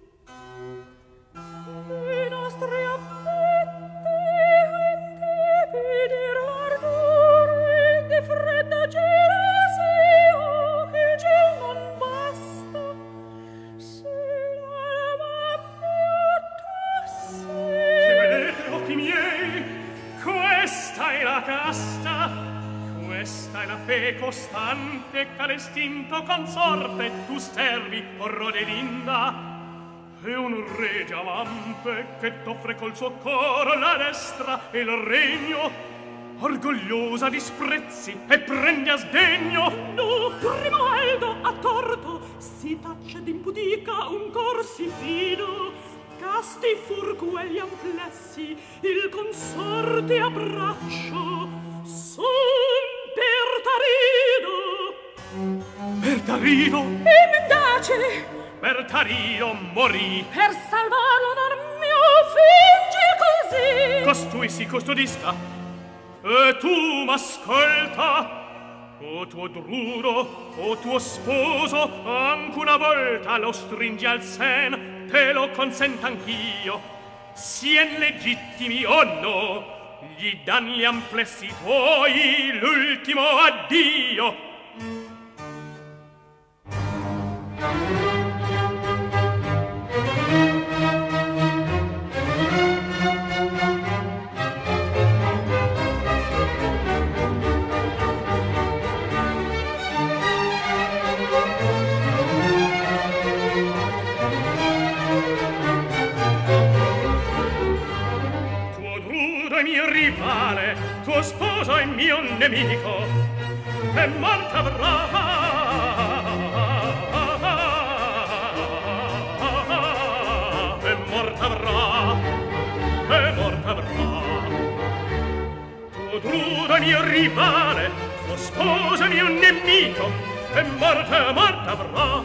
I nostri affetti in tepidi ardore di fredda gelosia il gel non basta se l'alma più Che vedete, occhi miei, questa è la casta, questa è la fe costante che all'istinto consorte tu servi, o Rodelinda. E un re diamante che t'offre col suo coro la destra e il regno, orgogliosa disprezzi e prendi a sdegno. No, Grimoaldo a torto si taccia d'impudica un cor si fino, casti fur quegli amplessi il consorte a braccio son Bertarino. Bertarino? E mendace! Bertarino morì. Per salvarlo non mi fingi così. Costui si custodisca. E tu m'ascolta, o tuo drudo, o tuo sposo, anche una volta lo stringi al sen, te lo consenta anch'io. Sien legittimi o no, gli dan gli amplessi tuoi l'ultimo addio. Tuo sposo è mio nemico e morte avrà, e morte avrà, e morte avrà. Tuo drudo è mio rivale, tuo sposo è mio nemico e morte, morte avrà,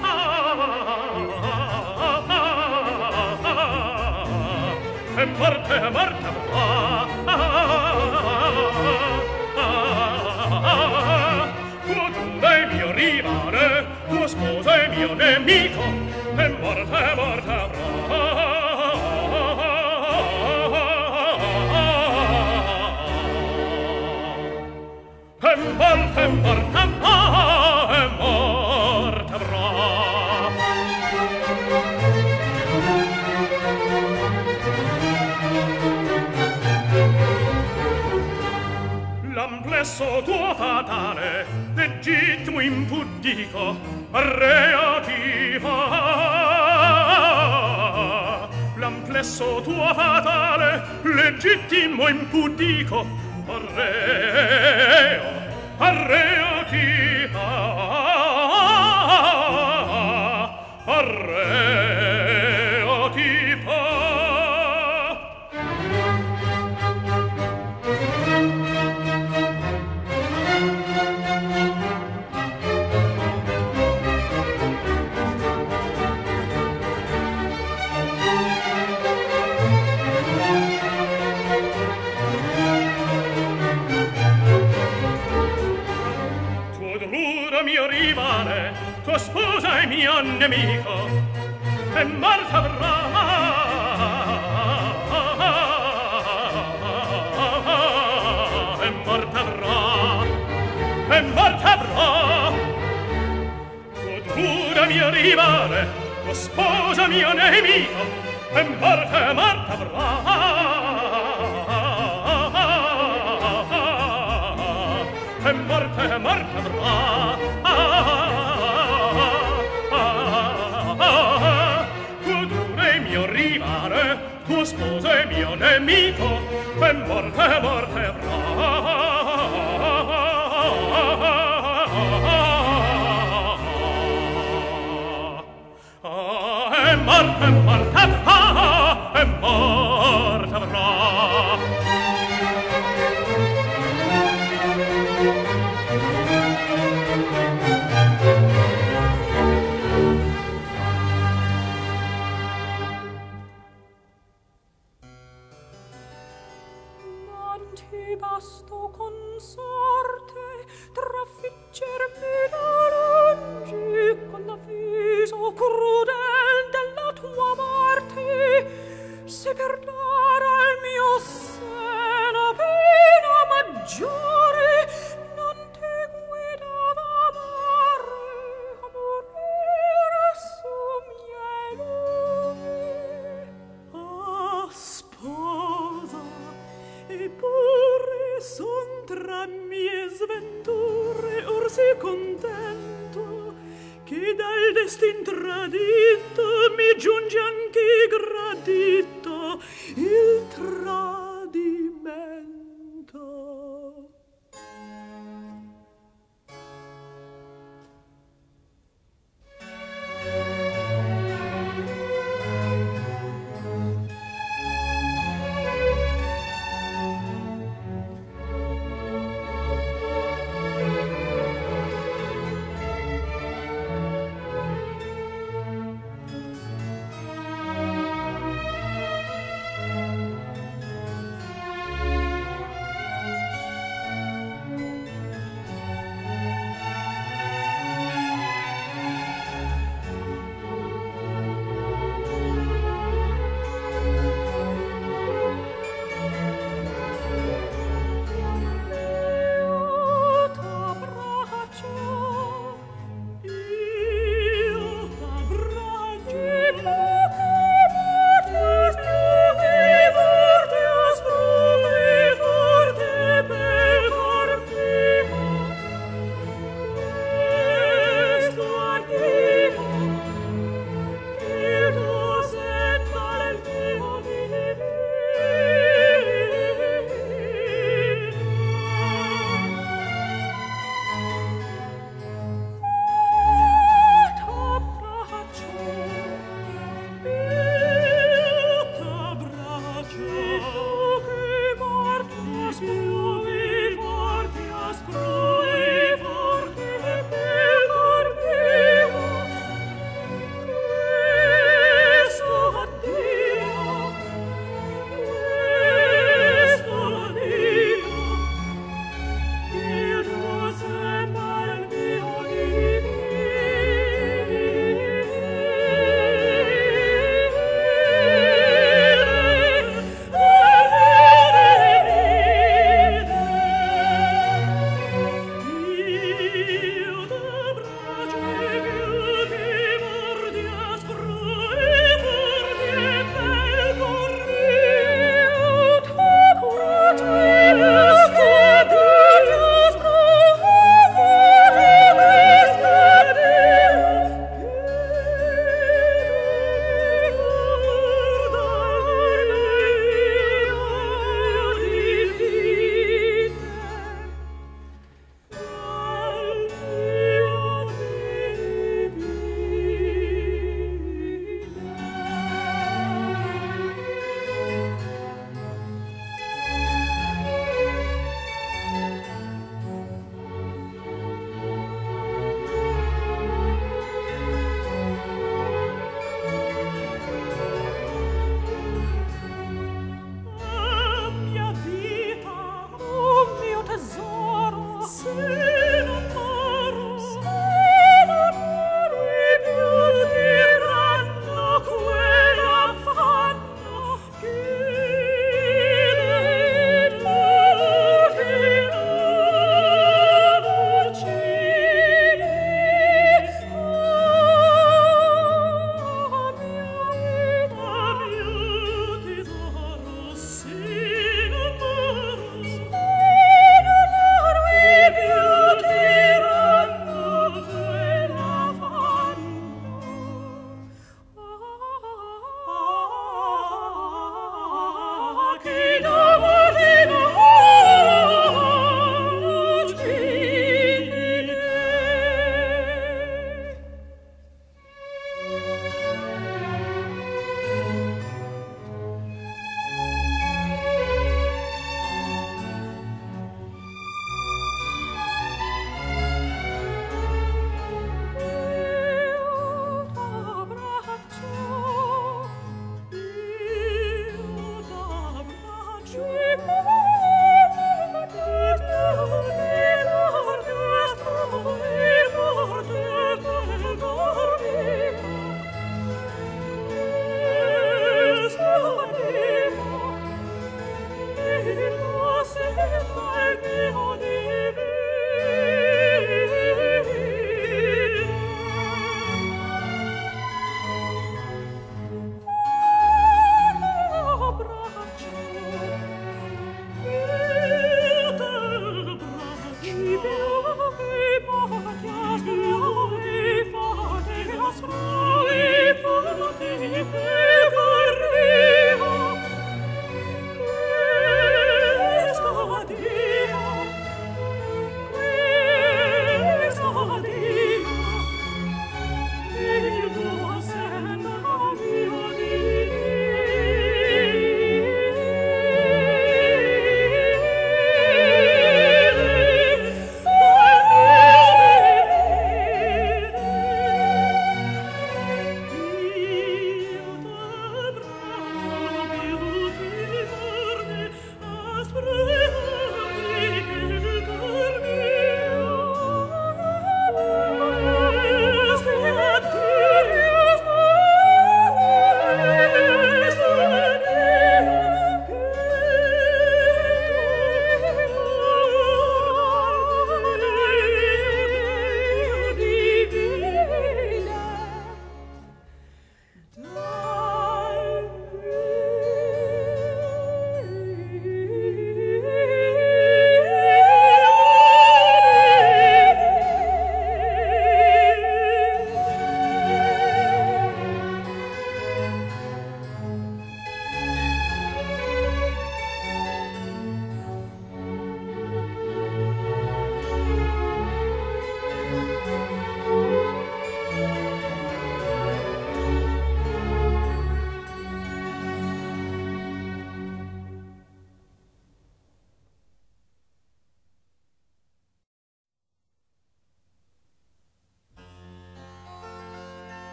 e morte, morte avrà. Tuo drudo è mio rivale, tuo sposo è mio nemico e morte, morte avrà. E morte, morte avrà, e morte avrà. L'amplesso tuo fatale, legittimo impudico, rea ti fa. L'amplesso tuo fatale, legittimo impudico, rea, rea ti fa. Rea ti fa. Mio rivale, tua sposa è mio nemico e morte avrà, e morte avrà, e morte avrà. Tuo drudo mio rivale, tua sposa mio nemico e morte, morte avrà. E morte, morte avrà. Tuo drudo è mio rivale, tuo sposo è mio nemico e morte, morte avrà. E morte, morte avrà, e morte avrà. Thank you. contento che dal destin tradito mi giunge anche gradito il tradimento.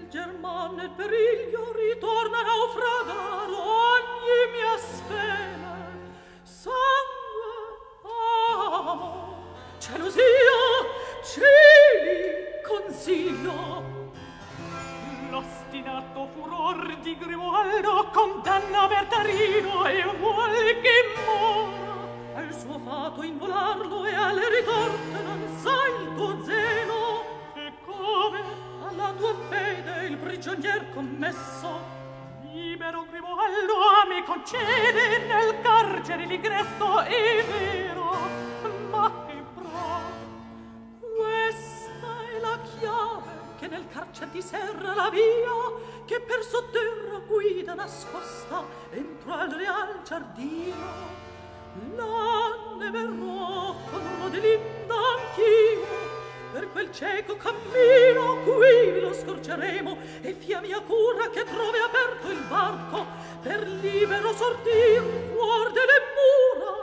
il German nel periglio ritorna a naufragar ogni mia speme. Sangue, amo, gelosia, cieli, consiglio. L'ostinato furor di Grimoaldo condanna Bertarino e vuol che mora. Al suo fato involarlo e alle ritorte non sa il tuo zelo. E come alla tua fede il prigionier commesso libero Grimoaldo a me concede nel carcere l'ingresso è vero, ma che pro questa è la chiave che nel carcere ti serra la via che per sotterra guida nascosta entro al real giardino. Là ne verrò con Rodelinda anch'io per quel cieco cammino qui lo scorgeremo e fia mia cura che trovi aperto il varco per libero sortir fuor delle mura.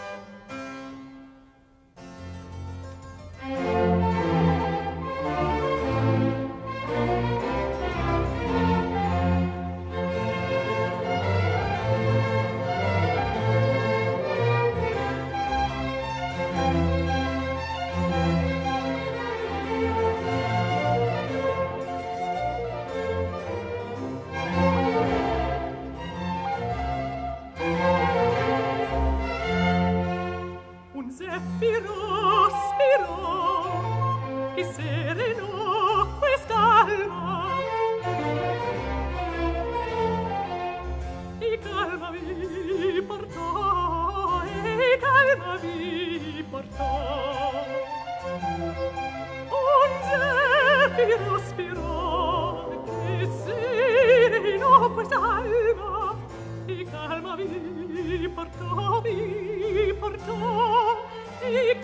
Zeffiro spirò che serenò quest'alma e calma vi portò e calma vi portò. Un zeffiro spirò che serenò quest'alma e calma vi portò vi portò e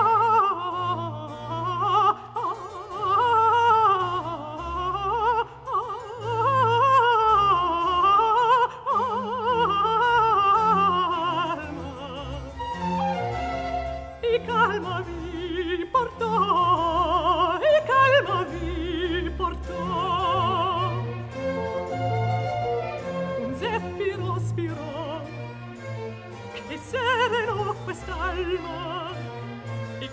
calma vi portò e calma vi portò. Un zeffiro spirò che sereno quest'alma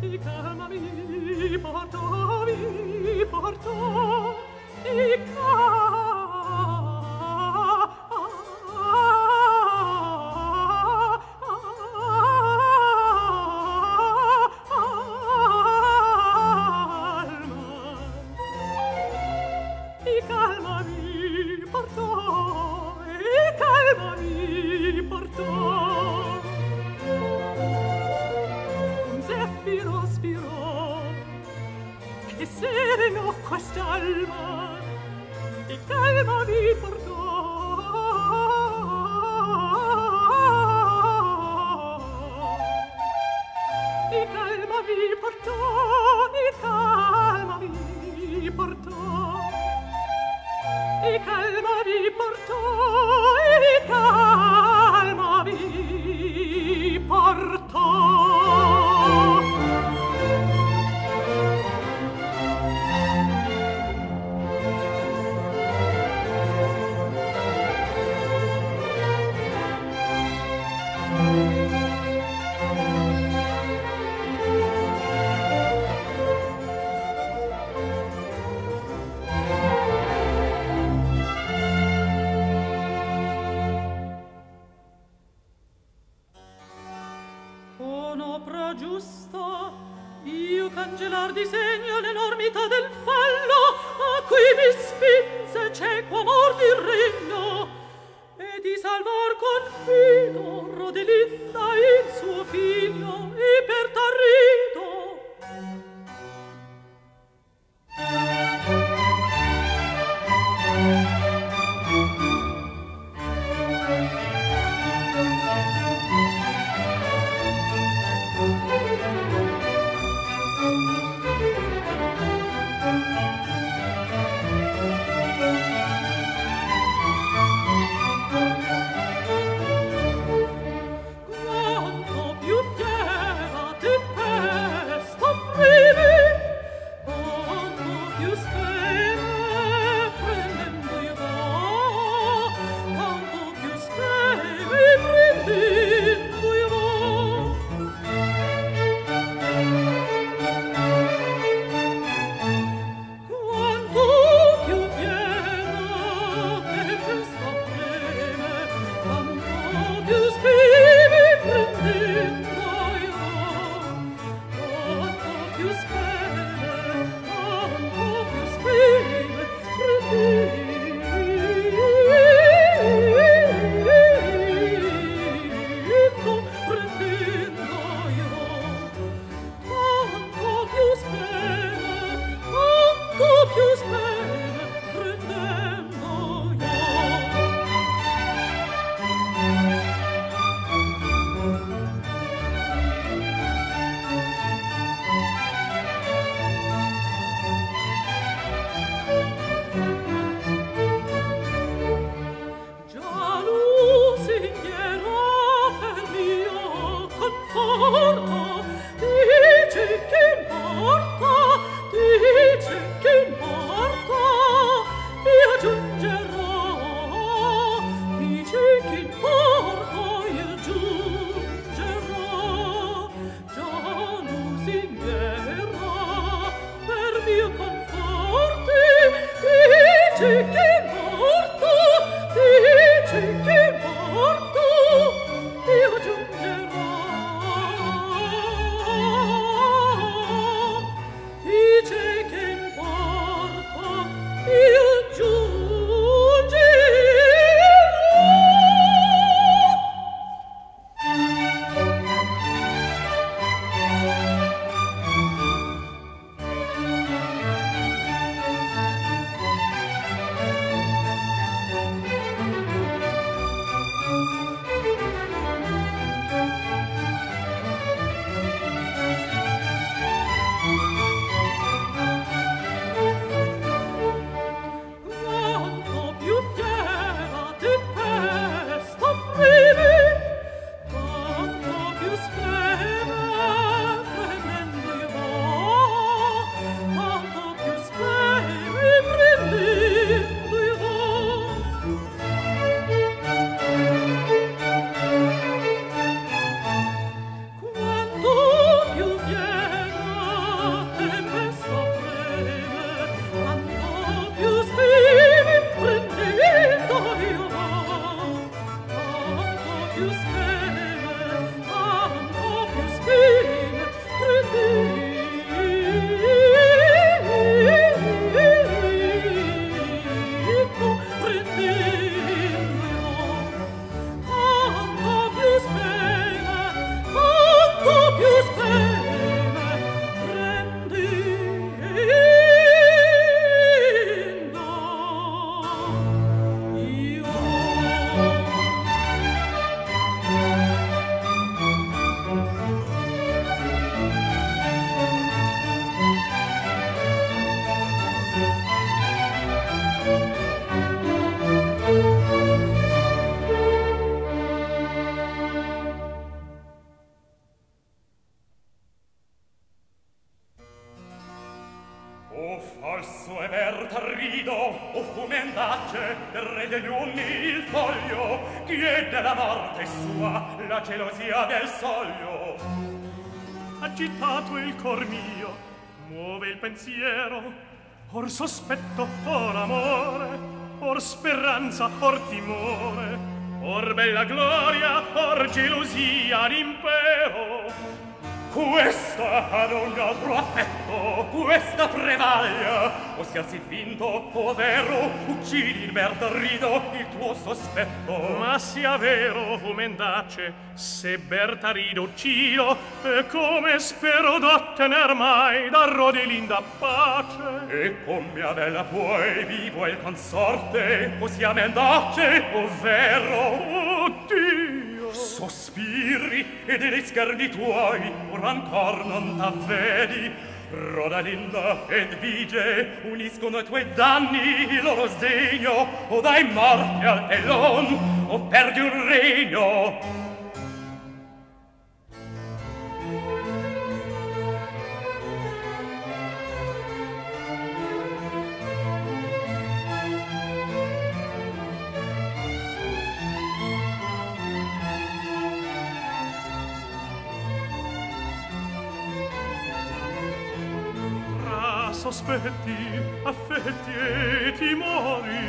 Io giungerò Grasso e Bertarrido, o fumendace, re degli unni il foglio, chiede la morte sua, la gelosia del soglio. Agitato il cor mio, muove il pensiero, or sospetto, or amore, or speranza, or timore, or bella gloria, or gelosia l'impero. Questa ad ogni altro affetto, questa prevaglia, o sia sì finto o vero, uccidi il Bertarrido il tuo sospetto. Ma sia vero o mendace, se Bertarrido uccido, e come spero d'ottener mai da Rodelinda pace. E con mia bella puoi vivo il consorte, o sia mendace o vero. Oh Dio! Sospiri e degli scherni tuoi or ancor non t'avvedi. Rodalinda ed Vige uniscono i tuoi danni il loro sdegno, o dai morte al telon o perdi un regno. Sospetti, affetti e timori,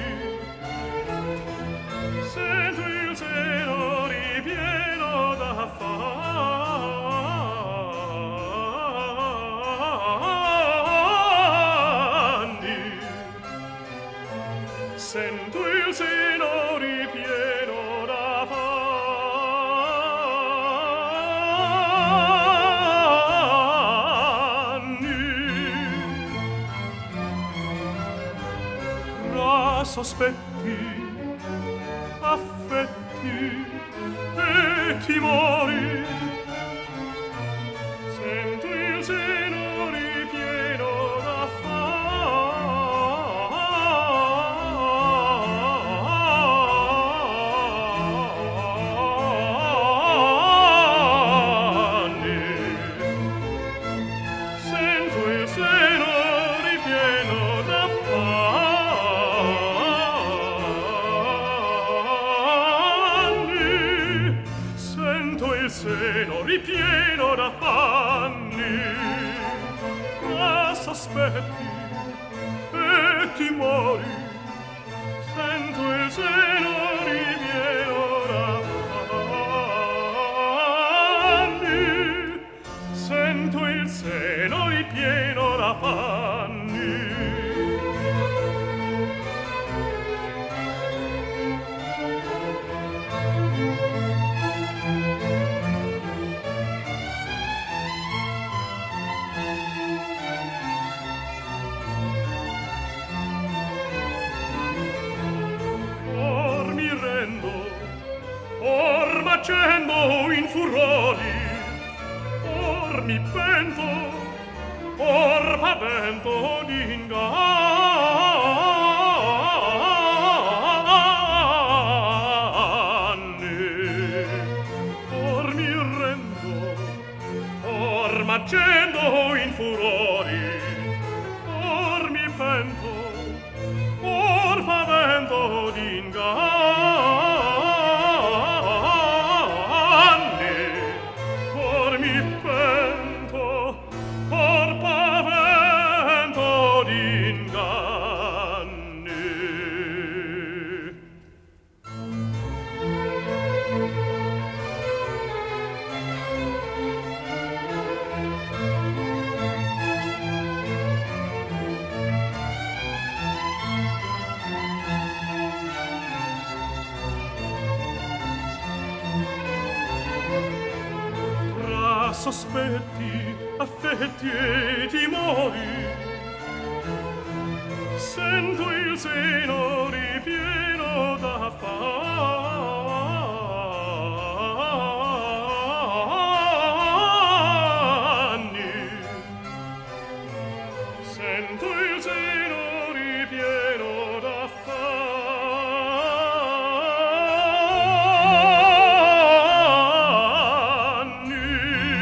sento il seno ripieno d'affanni. Sento il seno ripieno d'affanni. Sospetti, affetti e timori, sento il seno ripieno d'affanni. Sento il seno ripieno d'affanni. Seno ripieno d'affanni, ma sospetti e timori, sento il seno ripieno d'affanni, sento il seno ripieno d'affanni. Facendo in furori, or mi pento, or pavento d'inganni. Or mi rendo, or facendo in furori, or mi pento, or pavento d'inganni. Sospetti, affetti e timori, sento il seno ripieno d'affanni. Sento il seno ripieno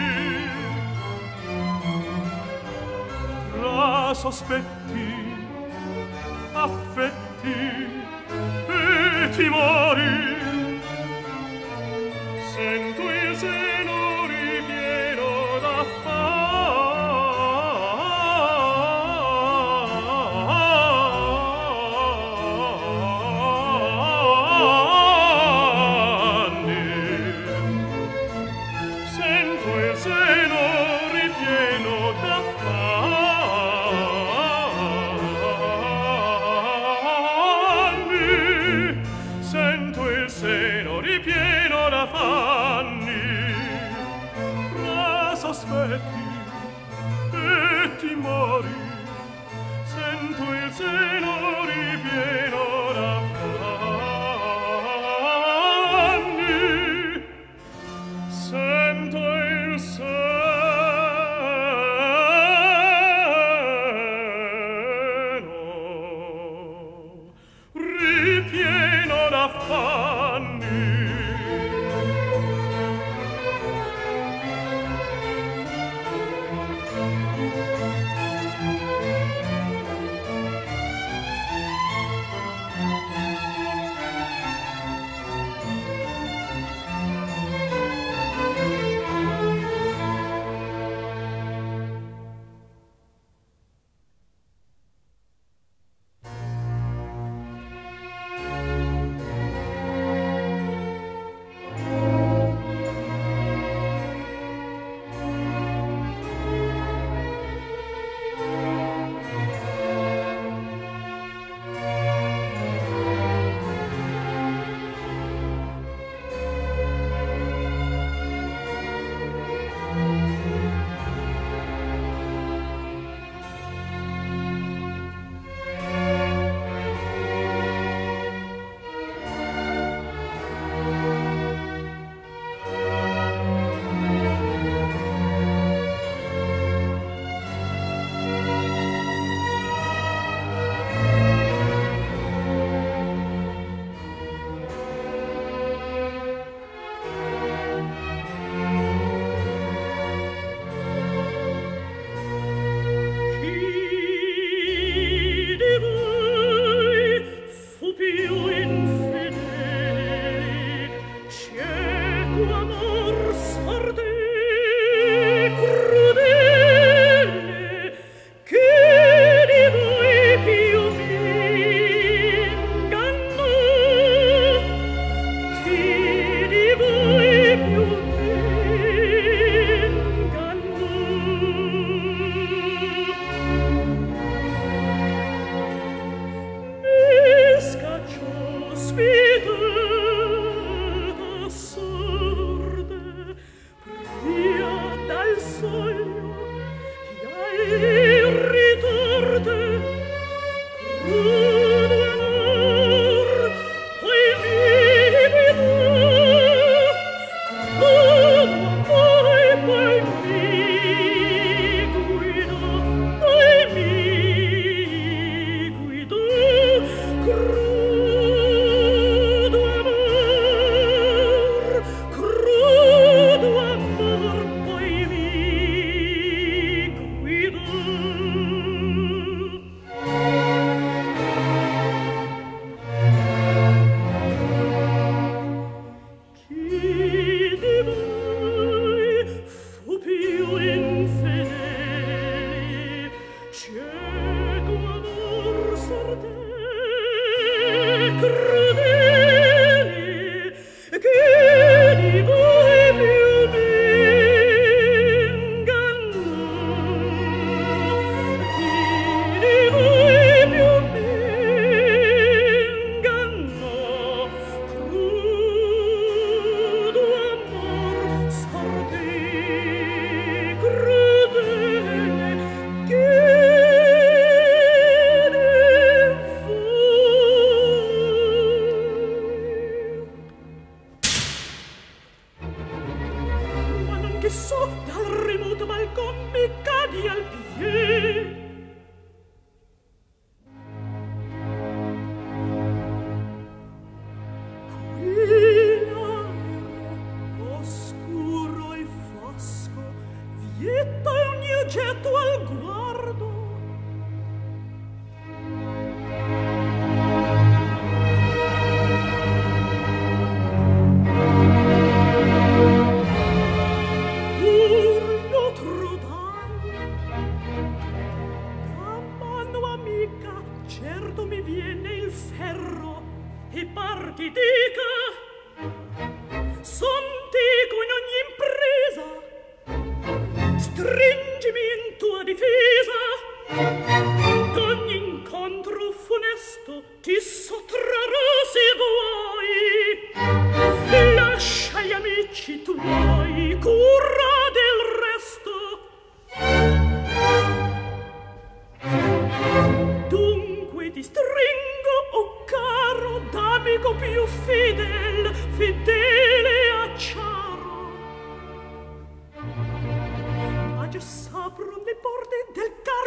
d'affanni. Sospetti, timori. Sento il seno ripieno d'affanni. Sento il seno ripieno d'affanni. Sento il seno ripieno d'affanni. Ma sospetti e timori. Sento il seno ripieno d'affanni. Sento il seno ripieno d'affanni.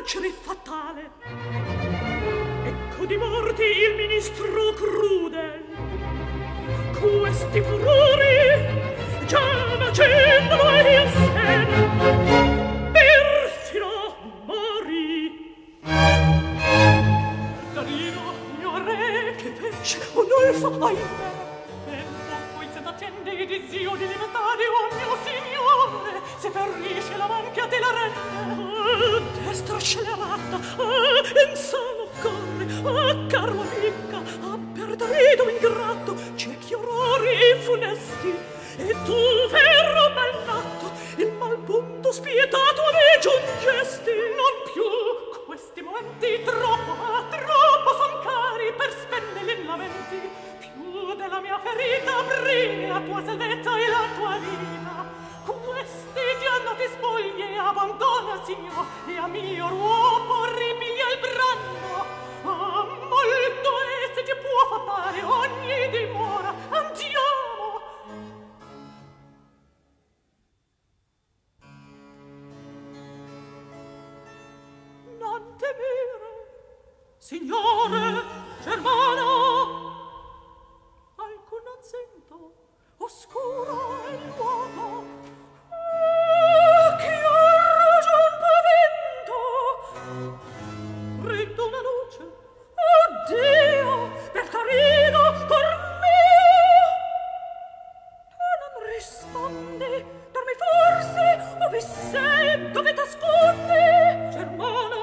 carcere fatale. Ecco di morti il ministro crudel. Questi furori già macendolo il sen. Perfino morì. Bertarino, mio re, Che fece Onolfo, ahimè? ben poco il sent'attende i disio di diventare o mio signore, se ferisce la manchia della rende. Ah, destra scelerata, ah, insano corre, ah, caro amica, ah, Bertarino ingrato, ciechi orrori funesti, e tu, vero malnato, il mal punto spietato a me giungesti. Non più, questi momenti troppo, ah, troppo son cari per spendere in lamenti. Più della mia ferita brille la tua salvezza e la tua vita. Questi ti hanno ti spoglie e abbandona, signor, e a mio uomo ripiglia il brando. Ah, molto esse ti può fattare ogni dimora. Andiamo! Non temere, signore Germano, alcun non sento, oscuro è il luogo. Ah, che ragion pavento! Prendo una luce, oddio, Bertarino, cor mio! Tu non rispondi, dormi forse, o vi sei, dove t'ascondi? Germano!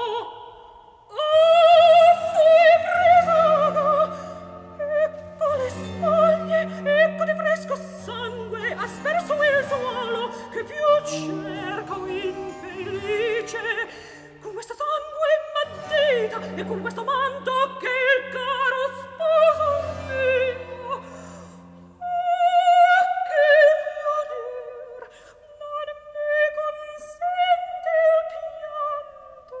Oh, fui prigioniero! Ecco le spoglie, ecco di fresco sangue, asperso il suolo, che più cerco infelice. Con questo sangue m'addita, e con questo manto che il caro sposo mio. Oh, che via dir, non mi consente il pianto.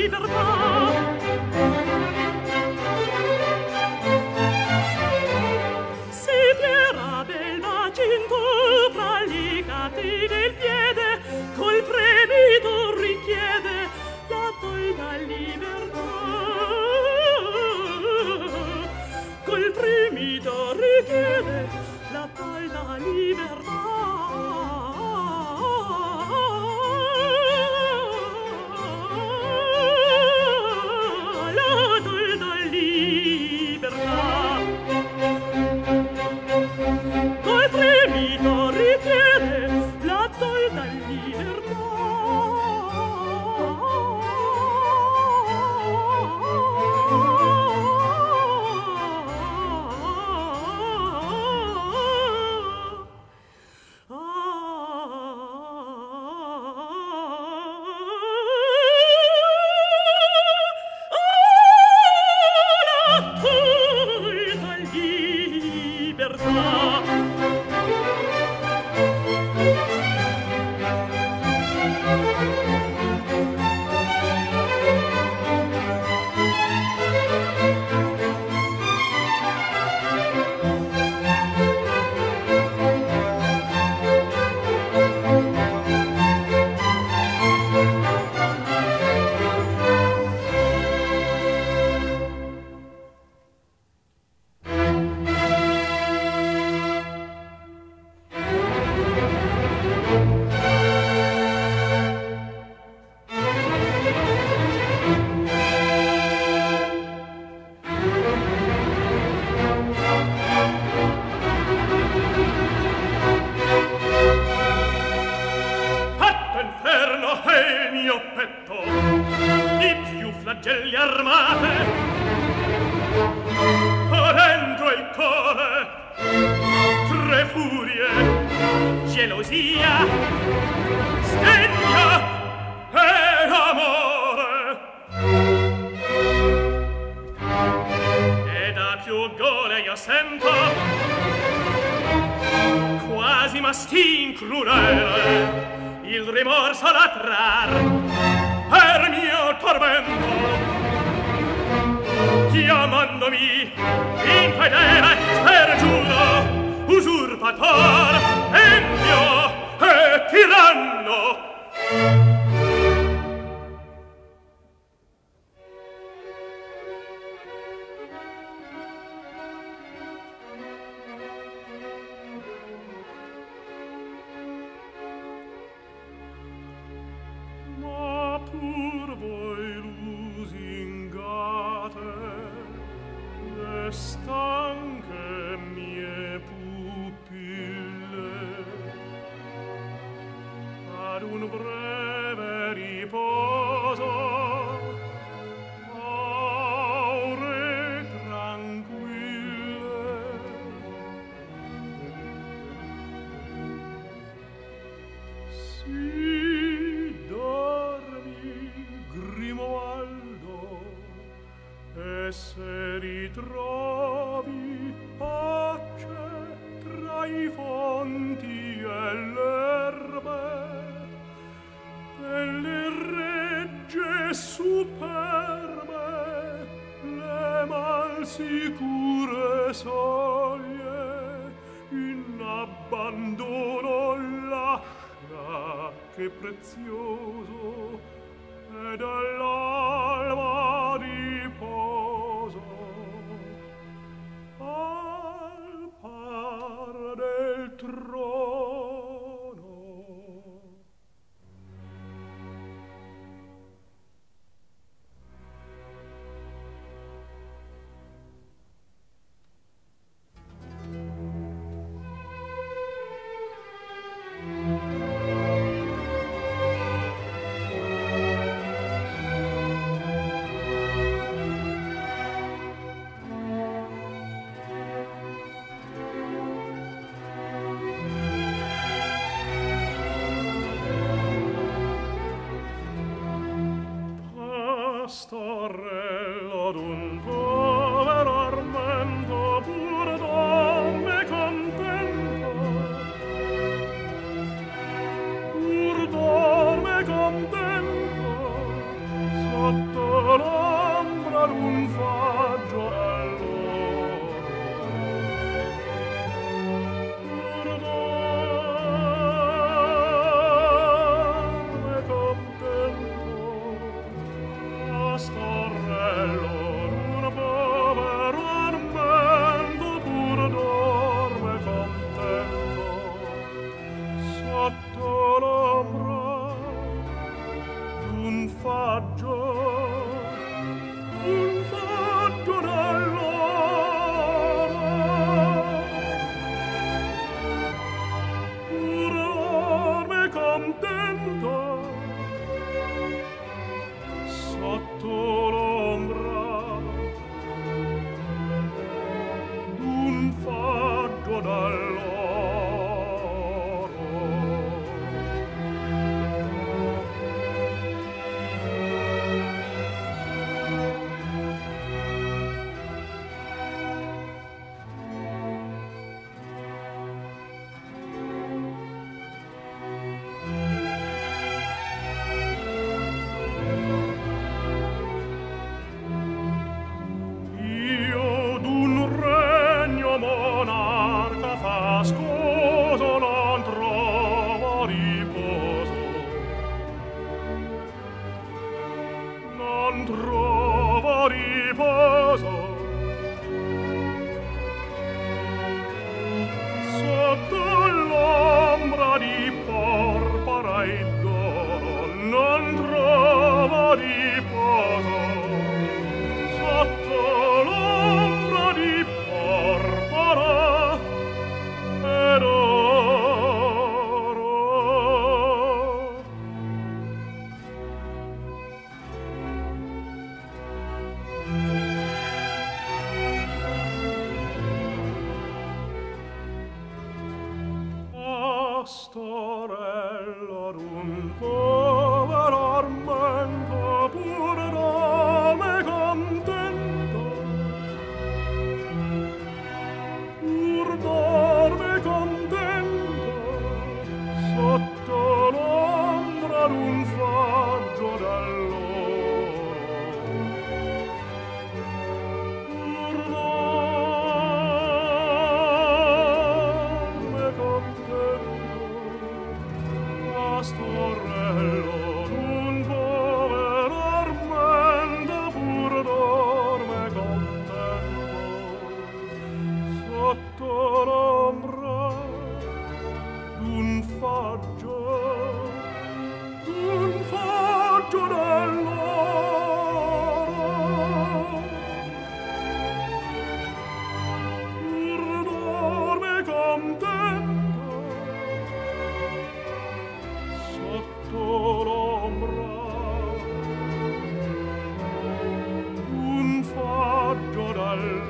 libertà. Si fiera del bacino fra i cati del piede, col fremito richiede la tolda libertà. Col fremito richiede la tolda libertà. Storello d'un povero armento pur dorme contento, pur dorme contento sotto faggio, un faggio d'alloro, pur me contento, sotto l'ombra d'un faggio d'alloro. Pastorella d'un povero armento pur d'ame contento, pur d'ame contento, sotto l'ombra d'un faggio d'alloro, pur d'ame contento, pastorello d'un povero armento pur dorme contento, sotto l'ombra d'un faggio, d'un faggio d'alloro, pur dorme contento, sotto l'ombra un faggio d'alloro.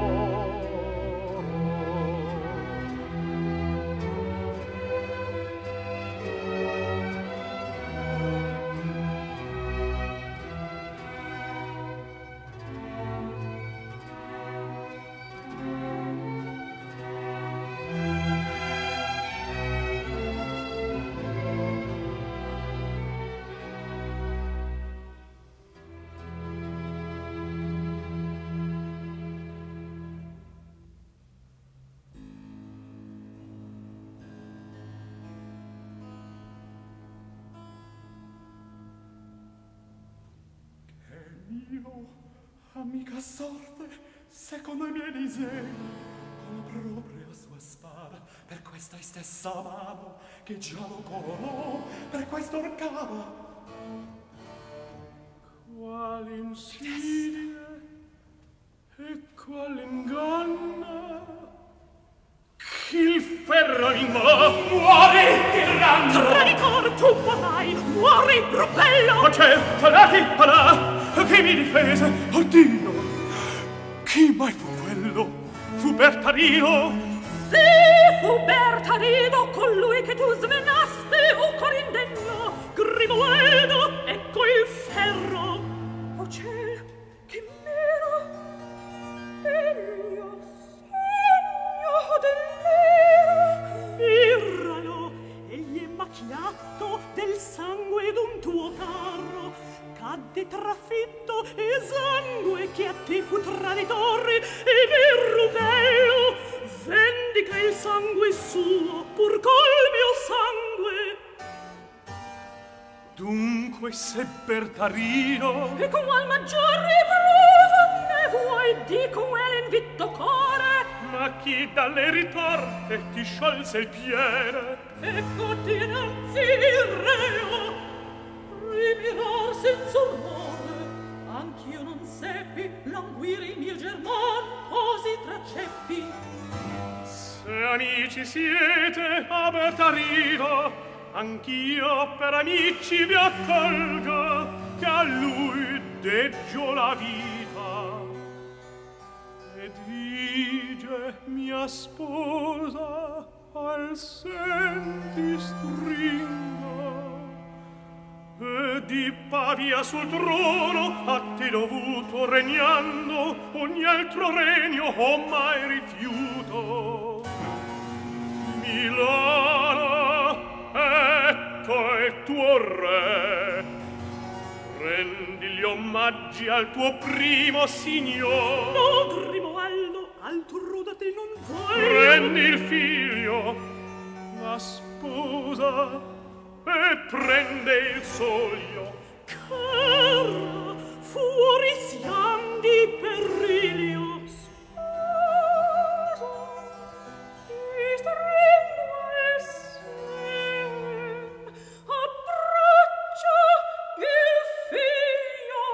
Io, amica sorte, secondo i miei disegni, con la propria sua spada, per questa stessa mano, che già lo colorò, per questo orcava. Qual insidia e qual inganna, il ferro in mano, muori, tiranno! Traditor, tu potrai, muori, rubello! Ma certo, lati, alà, chi mi difese? Oddio, chi mai fu quello? Fu Bertarino? Sì, fu Bertarino, colui che tu smenasti, o Corindello, Grimoaldo, ecco il ferro. Oh ciel, che mero! Egli segno dell'era. Mirralo, egli è macchiato del sangue d'un tuo carro. Cadde trafitto e sangue che a te fu traditori, ed il rubello vendica il sangue suo pur col mio sangue. Dunque se Bertarino, E qual maggiore prova ne vuoi di quel invitto core? ma chi dalle ritorte ti sciolse il piede? Ecco dinanzi il reo, rimirar senza un amici siete a Bertarino, anch'io per amici vi accolgo, che a lui deggio la vita. E dige mia sposa al senti stringa, e di Pavia sul trono a te dovuto regnando, ogni altro regno ho mai rifiuto. Milano, ecco il tuo re, rendi gli omaggi al tuo primo signor. No, Grimoaldo, altro da te non vuoi. Prendi il figlio, la sposa, e prende il soglio. Cara, fuori siam di perilio. Sposa, ti stringo al sen, abbraccia il figlio.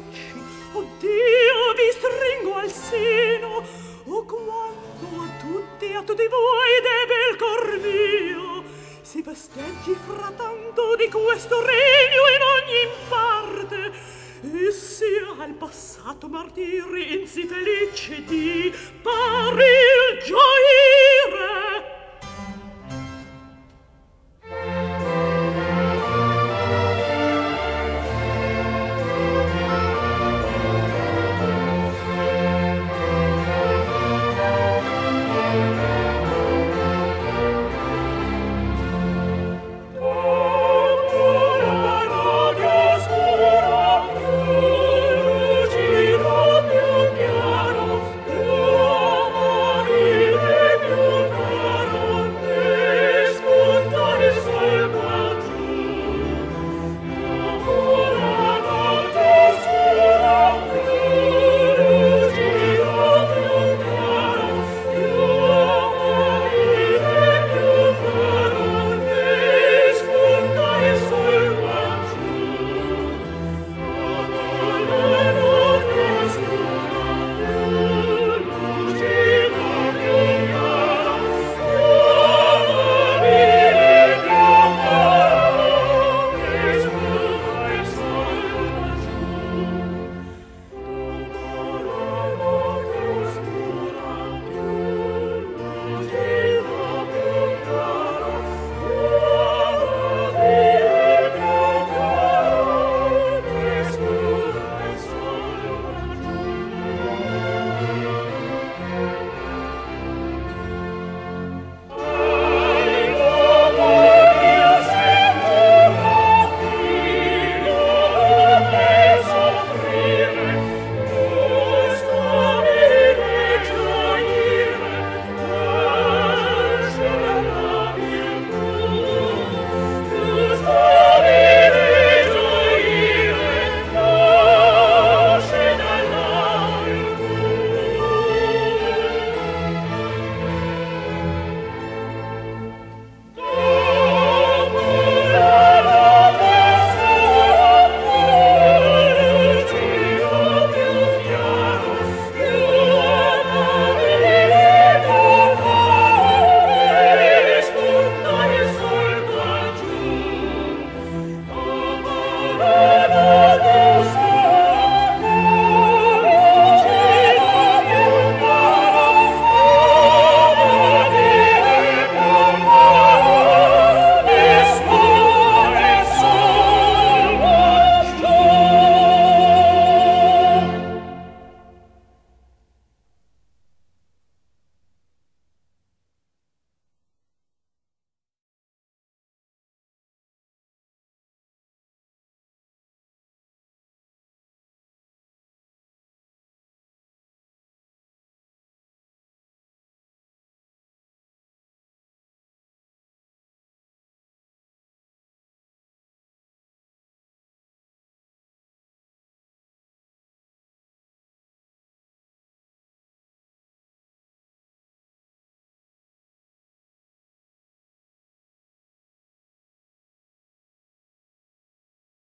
Oddio, vi stringo al seno, o quanto a tutti davanti a tutti voi deve il cor mio, si festeggi frattanto di questo regno in ogni parte, e sia il passato martiri in si felice